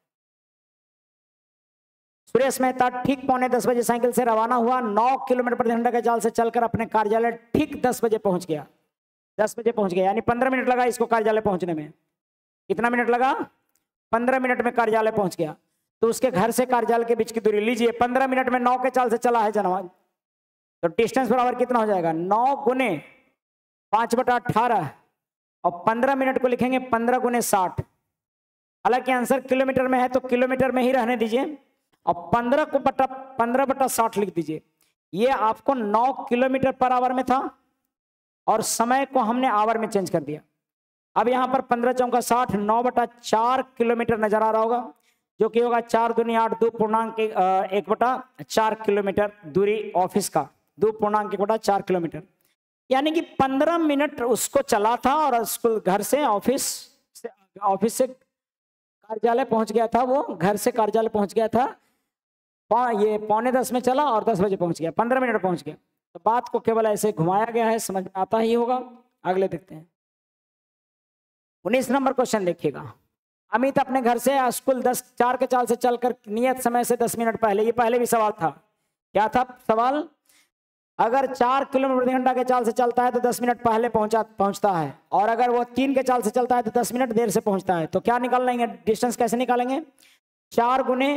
S1: सुरेश मेहता ठीक 9:45 बजे साइकिल से रवाना हुआ, 9 किलोमीटर प्रति घंटा के चाल से चलकर अपने कार्यालय ठीक 10 बजे पहुंच गया। 10 बजे पहुंच गया यानी 15 मिनट लगा इसको कार्यालय पहुंचने में। कितना मिनट लगा, 15 मिनट में कार्यालय पहुंच गया। तो उसके घर से कार्यालय के बीच की दूरी लीजिए, 15 मिनट में 9 के चाल से चला है जनवा, तो डिस्टेंस बराबर कितना हो जाएगा, 9 गुने 5/18 और 15 मिनट को लिखेंगे 15 गुने 60। हालांकि आंसर किलोमीटर में है तो किलोमीटर में ही रहने दीजिए और 15/60 लिख दीजिए। ये आपको 9 किलोमीटर पर आवर में था और समय को हमने आवर में चेंज कर दिया। अब यहाँ पर 15 चौका 60, 9/4 किलोमीटर नजर आ रहा होगा, जो कि होगा 4 दूनी 8, 2.1/4 किलोमीटर दूरी ऑफिस का, 2.1/4 किलोमीटर, यानी कि 15 मिनट उसको चला था और स्कूल घर से ऑफिस से कार्यालय पहुंच गया था। वो घर से कार्यालय पहुंच गया था, ये 9:45 में चला और 10 बजे पहुंच गया, 15 मिनट पहुंच गया। तो बात को केवल ऐसे घुमाया गया है, समझ में आता ही होगा। अगले देखते हैं 19 नंबर क्वेश्चन देखिएगा। अमित अपने घर से स्कूल 4 के चाल से चलकर नियत समय से 10 मिनट पहले, ये पहले भी सवाल था, क्या था सवाल, अगर 4 किलोमीटर प्रति घंटा के चाल से चलता है तो 10 मिनट पहले पहुंचता है, और अगर वो 3 के चाल से चलता है तो 10 मिनट देर से पहुंचता है। तो क्या निकाल लेंगे, डिस्टेंस कैसे निकालेंगे, 4 गुने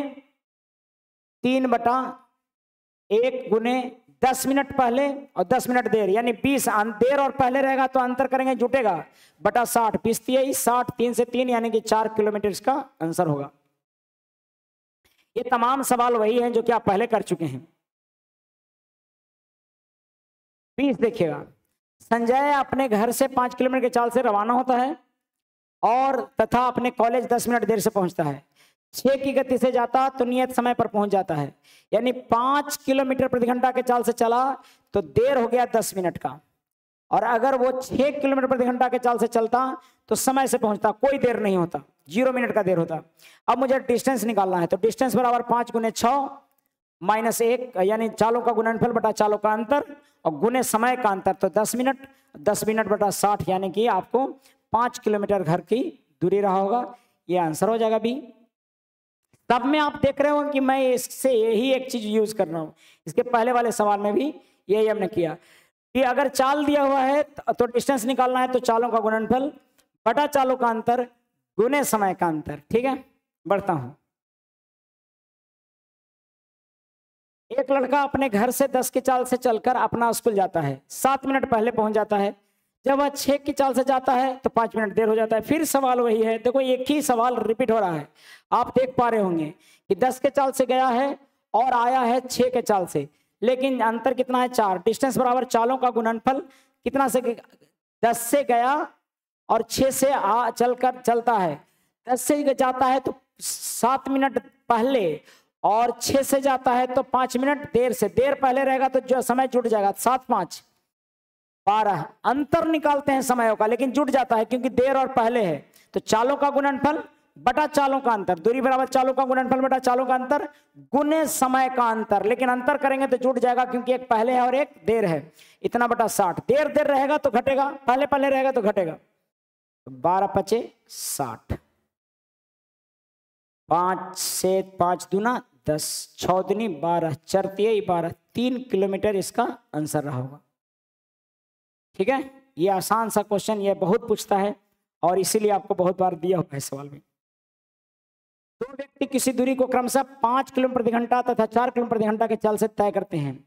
S1: 3/1 गुने 10 मिनट पहले और 10 मिनट देर, यानी 20 देर और पहले रहेगा तो अंतर करेंगे जुटेगा बटा 60, 20 60, 3 से 3 यानी कि 4 किलोमीटर इसका आंसर होगा। ये तमाम सवाल वही हैं जो कि आप पहले कर चुके हैं। 20 देखिएगा, संजय अपने घर से 5 किलोमीटर के चाल से रवाना होता है और तथा अपने कॉलेज 10 मिनट देर से पहुंचता है। 6 की गति से जाता तो नियत समय पर पहुंच जाता है, यानी 5 किलोमीटर प्रति घंटा के चाल से चला तो देर हो गया 10 मिनट का, और अगर वो 6 किलोमीटर प्रति घंटा के चाल से चलता तो समय से पहुंचता, कोई देर नहीं होता, 0 मिनट का देर होता। अब मुझे डिस्टेंस निकालना है, तो डिस्टेंस बराबर 5 गुने 6 माइनस 1 यानी चालों का गुणनफल बटा चालों का अंतर और गुने समय का अंतर, तो 10 मिनट, 10 मिनट बटा 60 यानी कि आपको 5 किलोमीटर घर की दूरी रहा होगा। ये आंसर हो जाएगा बी। तब में आप देख रहे हो कि मैं इससे यही एक चीज यूज कर रहा हूं, इसके पहले वाले सवाल में भी यही हमने किया कि अगर चाल दिया हुआ है तो डिस्टेंस निकालना है तो चालों का गुणनफल बटा चालों का अंतर गुने समय का अंतर। ठीक है, बढ़ता हूं। एक लड़का अपने घर से 10 की चाल से चलकर अपना स्कूल जाता है, 7 मिनट पहले पहुंच जाता है। जब वह 6 की चाल से जाता है तो 5 मिनट देर हो जाता है। फिर सवाल वही है, देखो एक ही सवाल रिपीट हो रहा है। आप देख पा रहे होंगे कि 10 के चाल से गया है और आया है 6 के चाल से, लेकिन अंतर कितना है 4। डिस्टेंस बराबर चालों का गुणनफल कितना से 10 से गया और 6 से चलकर चलता है। 10 से जाता है तो 7 मिनट पहले और 6 से जाता है तो 5 मिनट देर से। देर पहले रहेगा तो जो समय जुड़ जाएगा 7 5 12। अंतर निकालते हैं समयों का, लेकिन जुड़ जाता है क्योंकि देर और पहले है। तो चालों का गुणनफल बटा चालों का अंतर, दूरी बराबर चालों का गुणनफल बटा चालों का अंतर गुने समय का अंतर। लेकिन अंतर करेंगे तो जुड़ जाएगा क्योंकि एक पहले है और एक देर है। इतना बटा 60। देर देर रहेगा तो घटेगा, पहले पहले रहेगा तो घटेगा। 12 पचे 60, 5 से 5 दूना 10, 6 दूनी 12, 4 तिहाई 12, 3 किलोमीटर इसका आंसर रहा होगा। ठीक है, ये आसान सा क्वेश्चन, ये बहुत पूछता है और इसीलिए आपको बहुत बार दिया हुआ है सवाल में। दो व्यक्ति किसी दूरी को क्रमशः 5 किलोमीटर प्रति घंटा तथा 4 किलोमीटर प्रति घंटा के चाल से तय करते हैं।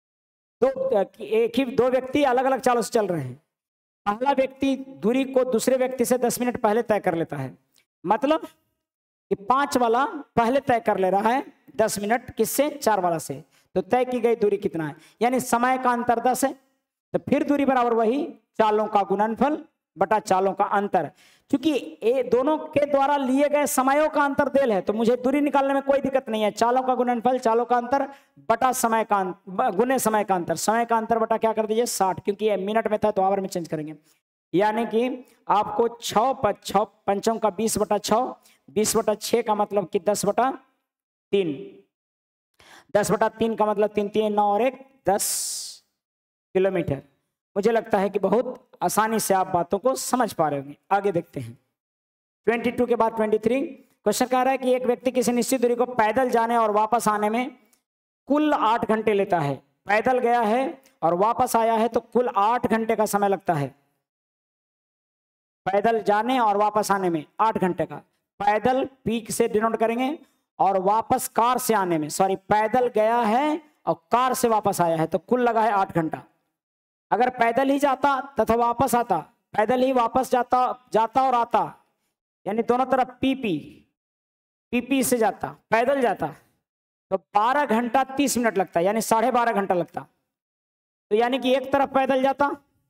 S1: दो व्यक्ति अलग अलग चालों से चल रहे हैं। पहला व्यक्ति दूरी को दूसरे व्यक्ति से 10 मिनट पहले तय कर लेता है। मतलब कि 5 वाला पहले तय कर ले रहा है 10 मिनट, किससे? 4 वाला से। तो तय की गई दूरी कितना है? यानी समय का अंतर 10 है। तो फिर दूरी बराबर वही चालों का गुणनफल बटा चालों का अंतर। क्योंकि दोनों के द्वारा लिए गए समयों का अंतर देल है तो मुझे दूरी निकालने में कोई दिक्कत नहीं है। चालों का गुणनफल चालों का अंतर बटा समय का गुने समय का अंतर। समय का अंतर बटा क्या कर दीजिए 60, क्योंकि ये मिनट में था तो आवर में चेंज करेंगे। यानी कि आपको 6 पंचों का 20 बटा 6, 20 बटा 6 का मतलब कि 10 बटा 3, 10 बटा 3 का मतलब 3 3 9 और 1 10 किलोमीटर। मुझे लगता है कि बहुत आसानी से आप बातों को समझ पा रहे होंगे। आगे देखते हैं 22 के बाद 23। क्वेश्चन कह रहा है कि एक व्यक्ति किसी निश्चित दूरी को पैदल जाने और वापस आने में कुल 8 घंटे लेता है। पैदल गया है और वापस आया है तो कुल 8 घंटे का समय लगता है। पैदल जाने और वापस आने में 8 घंटे का। पैदल पीक से डिनोट करेंगे और वापस कार से आने में, सॉरी पैदल गया है और कार से वापस आया है तो कुल लगा है 8 घंटा। अगर पैदल ही जाता तथा वापस आता, पैदल ही वापस जाता और आता, यानी दोनों तरफ पीपी से जाता, पैदल जाता तो 12 घंटा 30 मिनट लगता, यानी 12.5 घंटा लगता। तो यानी कि एक तरफ पैदल जाता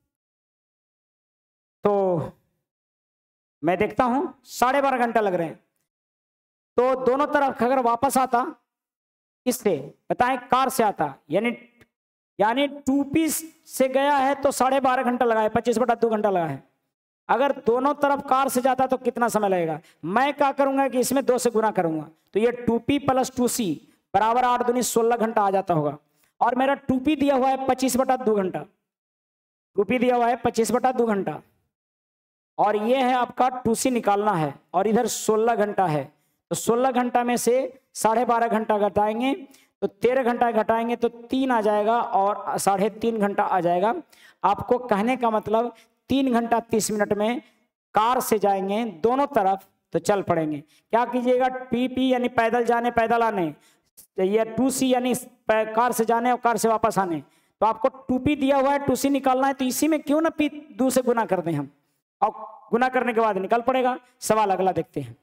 S1: तो मैं देखता हूं 12.5 घंटा लग रहे हैं। तो दोनों तरफ अगर वापस आता किससे बताएं? कार से आता, यानी 2P से गया है तो 12.5 घंटा लगा है, 25 बटा 2 घंटा लगा है। अगर दोनों तरफ कार से जाता तो कितना समय लगेगा? मैं क्या करूंगा कि इसमें 2 से गुना करूंगा तो ये 2P प्लस 2C बराबर 8 दूनी 16 घंटा आ जाता होगा। और मेरा 2P दिया हुआ है 25 बटा 2 घंटा, 2P दिया हुआ है 25 बटा 2 घंटा और ये है आपका 2C निकालना है और इधर 16 घंटा है। तो 16 घंटा में से 12.5 घंटा घटाएंगे तो 13 घंटा घटाएंगे तो 3 आ जाएगा और 3.5 घंटा आ जाएगा। आपको कहने का मतलब 3 घंटा 30 मिनट में कार से जाएंगे दोनों तरफ तो चल पड़ेंगे। क्या कीजिएगा? PP यानी पैदल जाने पैदल आने, या 2C यानी कार से जाने और कार से वापस आने। तो आपको 2P दिया हुआ है 2C निकालना है तो इसी में क्यों ना P 2 से गुना कर दें हम, और गुना करने के बाद निकल पड़ेगा। सवाल अगला देखते हैं।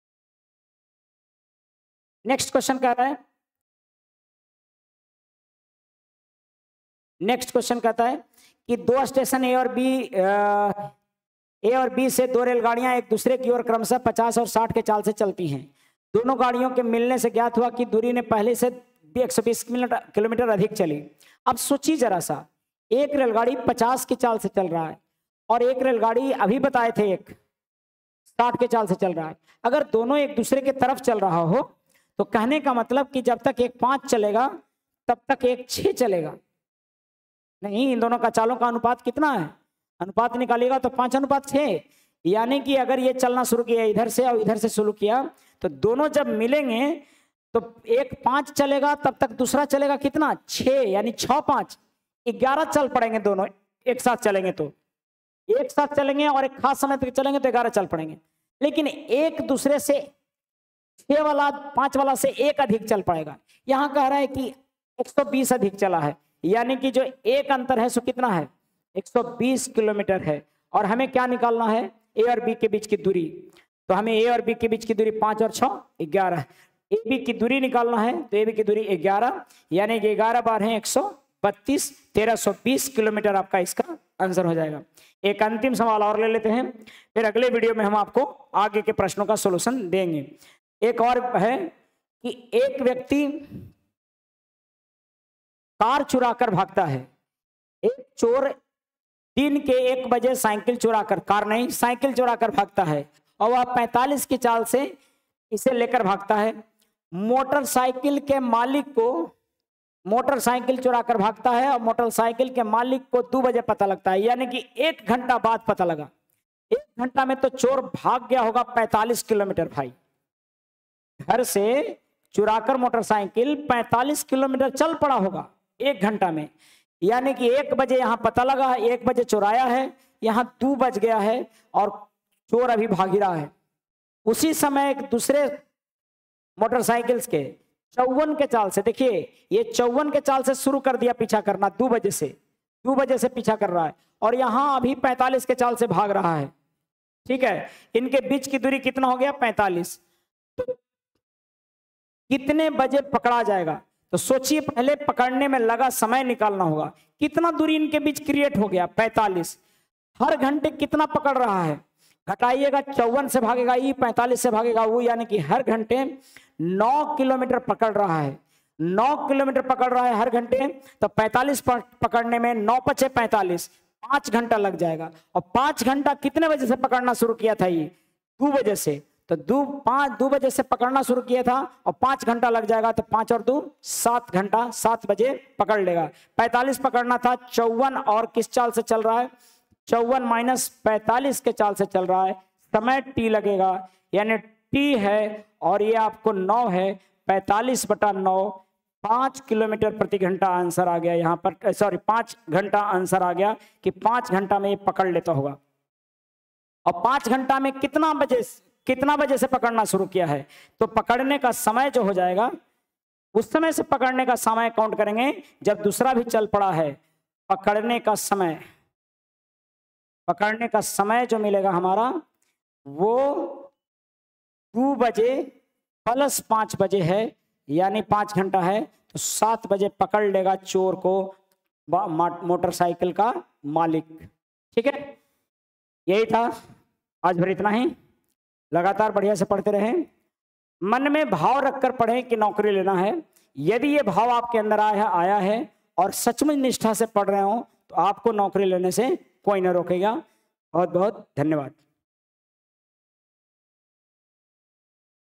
S1: नेक्स्ट क्वेश्चन कह रहा है, नेक्स्ट क्वेश्चन कहता है कि 2 स्टेशन ए और बी से 2 रेलगाड़ियां एक दूसरे की ओर क्रमशः 50 और 60 के चाल से चलती हैं। दोनों गाड़ियों के मिलने से ज्ञात हुआ कि दूरी ने पहले से 120 किलोमीटर अधिक चली। अब सोचिए जरा सा, एक रेलगाड़ी 50 की चाल से चल रहा है और एक रेलगाड़ी अभी बताए थे एक 60 के चाल से चल रहा है। अगर दोनों एक दूसरे के तरफ चल रहा हो तो कहने का मतलब कि जब तक एक 5 चलेगा तब तक एक 6 चलेगा। नहीं, इन दोनों का चालों का अनुपात कितना है? अनुपात निकालिएगा तो 5:6। यानी कि अगर ये चलना शुरू किया इधर से और इधर से शुरू किया तो दोनों जब मिलेंगे तो एक 5 चलेगा तब तक दूसरा चलेगा कितना? 6, यानी 6 5 11 चल पड़ेंगे। दोनों एक साथ चलेंगे तो एक साथ चलेंगे और एक खास समय तक चलेंगे तो 11 चल पड़ेंगे। लेकिन एक दूसरे से 6 वाला 5 वाला से एक अधिक चल पड़ेगा। यहां कह रहा है कि 120 अधिक चला है, यानी कि जो एक अंतर है सो कितना है? 120 किलोमीटर है। और हमें क्या निकालना है? ए और बी के बीच की दूरी। तो हमें ए और बी के बीच की दूरी 5 और 6 11। AB की दूरी निकालना है तो AB की दूरी 11, यानी कि 11 बार है 132, 1320 किलोमीटर आपका इसका आंसर हो जाएगा। एक अंतिम सवाल और ले लेते हैं, फिर अगले वीडियो में हम आपको आगे के प्रश्नों का सॉल्यूशन देंगे। एक और है कि एक व्यक्ति कार चुराकर भागता है। एक चोर दिन के 1 बजे साइकिल चुराकर, कार नहीं साइकिल चुराकर भागता है और वह 45 की चाल से इसे लेकर भागता है। मोटरसाइकिल के मालिक को, मोटरसाइकिल चुराकर भागता है और मोटरसाइकिल के मालिक को 2 बजे पता लगता है, यानी कि 1 घंटा बाद पता लगा। 1 घंटा में तो चोर भाग गया होगा 45 किलोमीटर भाई। घर से चुराकर मोटरसाइकिल 45 किलोमीटर चल पड़ा होगा 1 घंटा में, यानी कि 1 बजे यहां पता लगा, 1 बजे चुराया है, यहां 2 बज गया है और चोर अभी भाग ही रहा है। उसी समय एक दूसरे मोटरसाइकिल के 54 के चाल से, देखिए ये 54 के चाल से शुरू कर दिया पीछा करना 2 बजे से, 2 बजे से पीछा कर रहा है और यहां अभी 45 के चाल से भाग रहा है। ठीक है, इनके बीच की दूरी कितना हो गया 45। तो कितने बजे पकड़ा जाएगा, तो सोचिए, पहले पकड़ने में लगा समय निकालना होगा। कितना दूरी इनके बीच क्रिएट हो गया 45। हर घंटे कितना पकड़ रहा है, घटाइएगा, 54 से भागेगा ये, 45 से भागेगा वो, यानी कि हर घंटे 9 किलोमीटर पकड़ रहा है। 9 किलोमीटर पकड़ रहा है हर घंटे, तो 45 पकड़ने में 9 पचे 45, 5 घंटा लग जाएगा। और 5 घंटा कितने बजे से पकड़ना शुरू किया था ये, 2 बजे से, तो 2 बजे से पकड़ना शुरू किया था और 5 घंटा लग जाएगा, तो 5 और 2 7 घंटा, 7 बजे पकड़ लेगा। 45 पकड़ना था, 54 और किस चाल से चल रहा है, 54 माइनस 45 के चाल से चल रहा है, समय t लगेगा, यानी t है और ये आपको 9 है, 45/9, 5 किलोमीटर प्रति घंटा आंसर आ गया यहाँ पर, सॉरी 5 घंटा आंसर आ गया कि 5 घंटा में ये पकड़ लेता होगा। और 5 घंटा में कितना बजे से पकड़ना शुरू किया है, तो पकड़ने का समय जो हो जाएगा, उस समय से पकड़ने का समय काउंट करेंगे जब दूसरा भी चल पड़ा है। पकड़ने का समय जो मिलेगा हमारा वो 2 बजे प्लस 5 बजे है, यानी 5 घंटा है, तो 7 बजे पकड़ लेगा चोर को मोटरसाइकिल का मालिक। ठीक है, यही था आज भर, इतना ही। लगातार बढ़िया से पढ़ते रहें, मन में भाव रखकर पढ़ें कि नौकरी लेना है। यदि ये भाव आपके अंदर आया है और सचमुच निष्ठा से पढ़ रहे हो तो आपको नौकरी लेने से कोई न रोकेगा। बहुत बहुत धन्यवाद।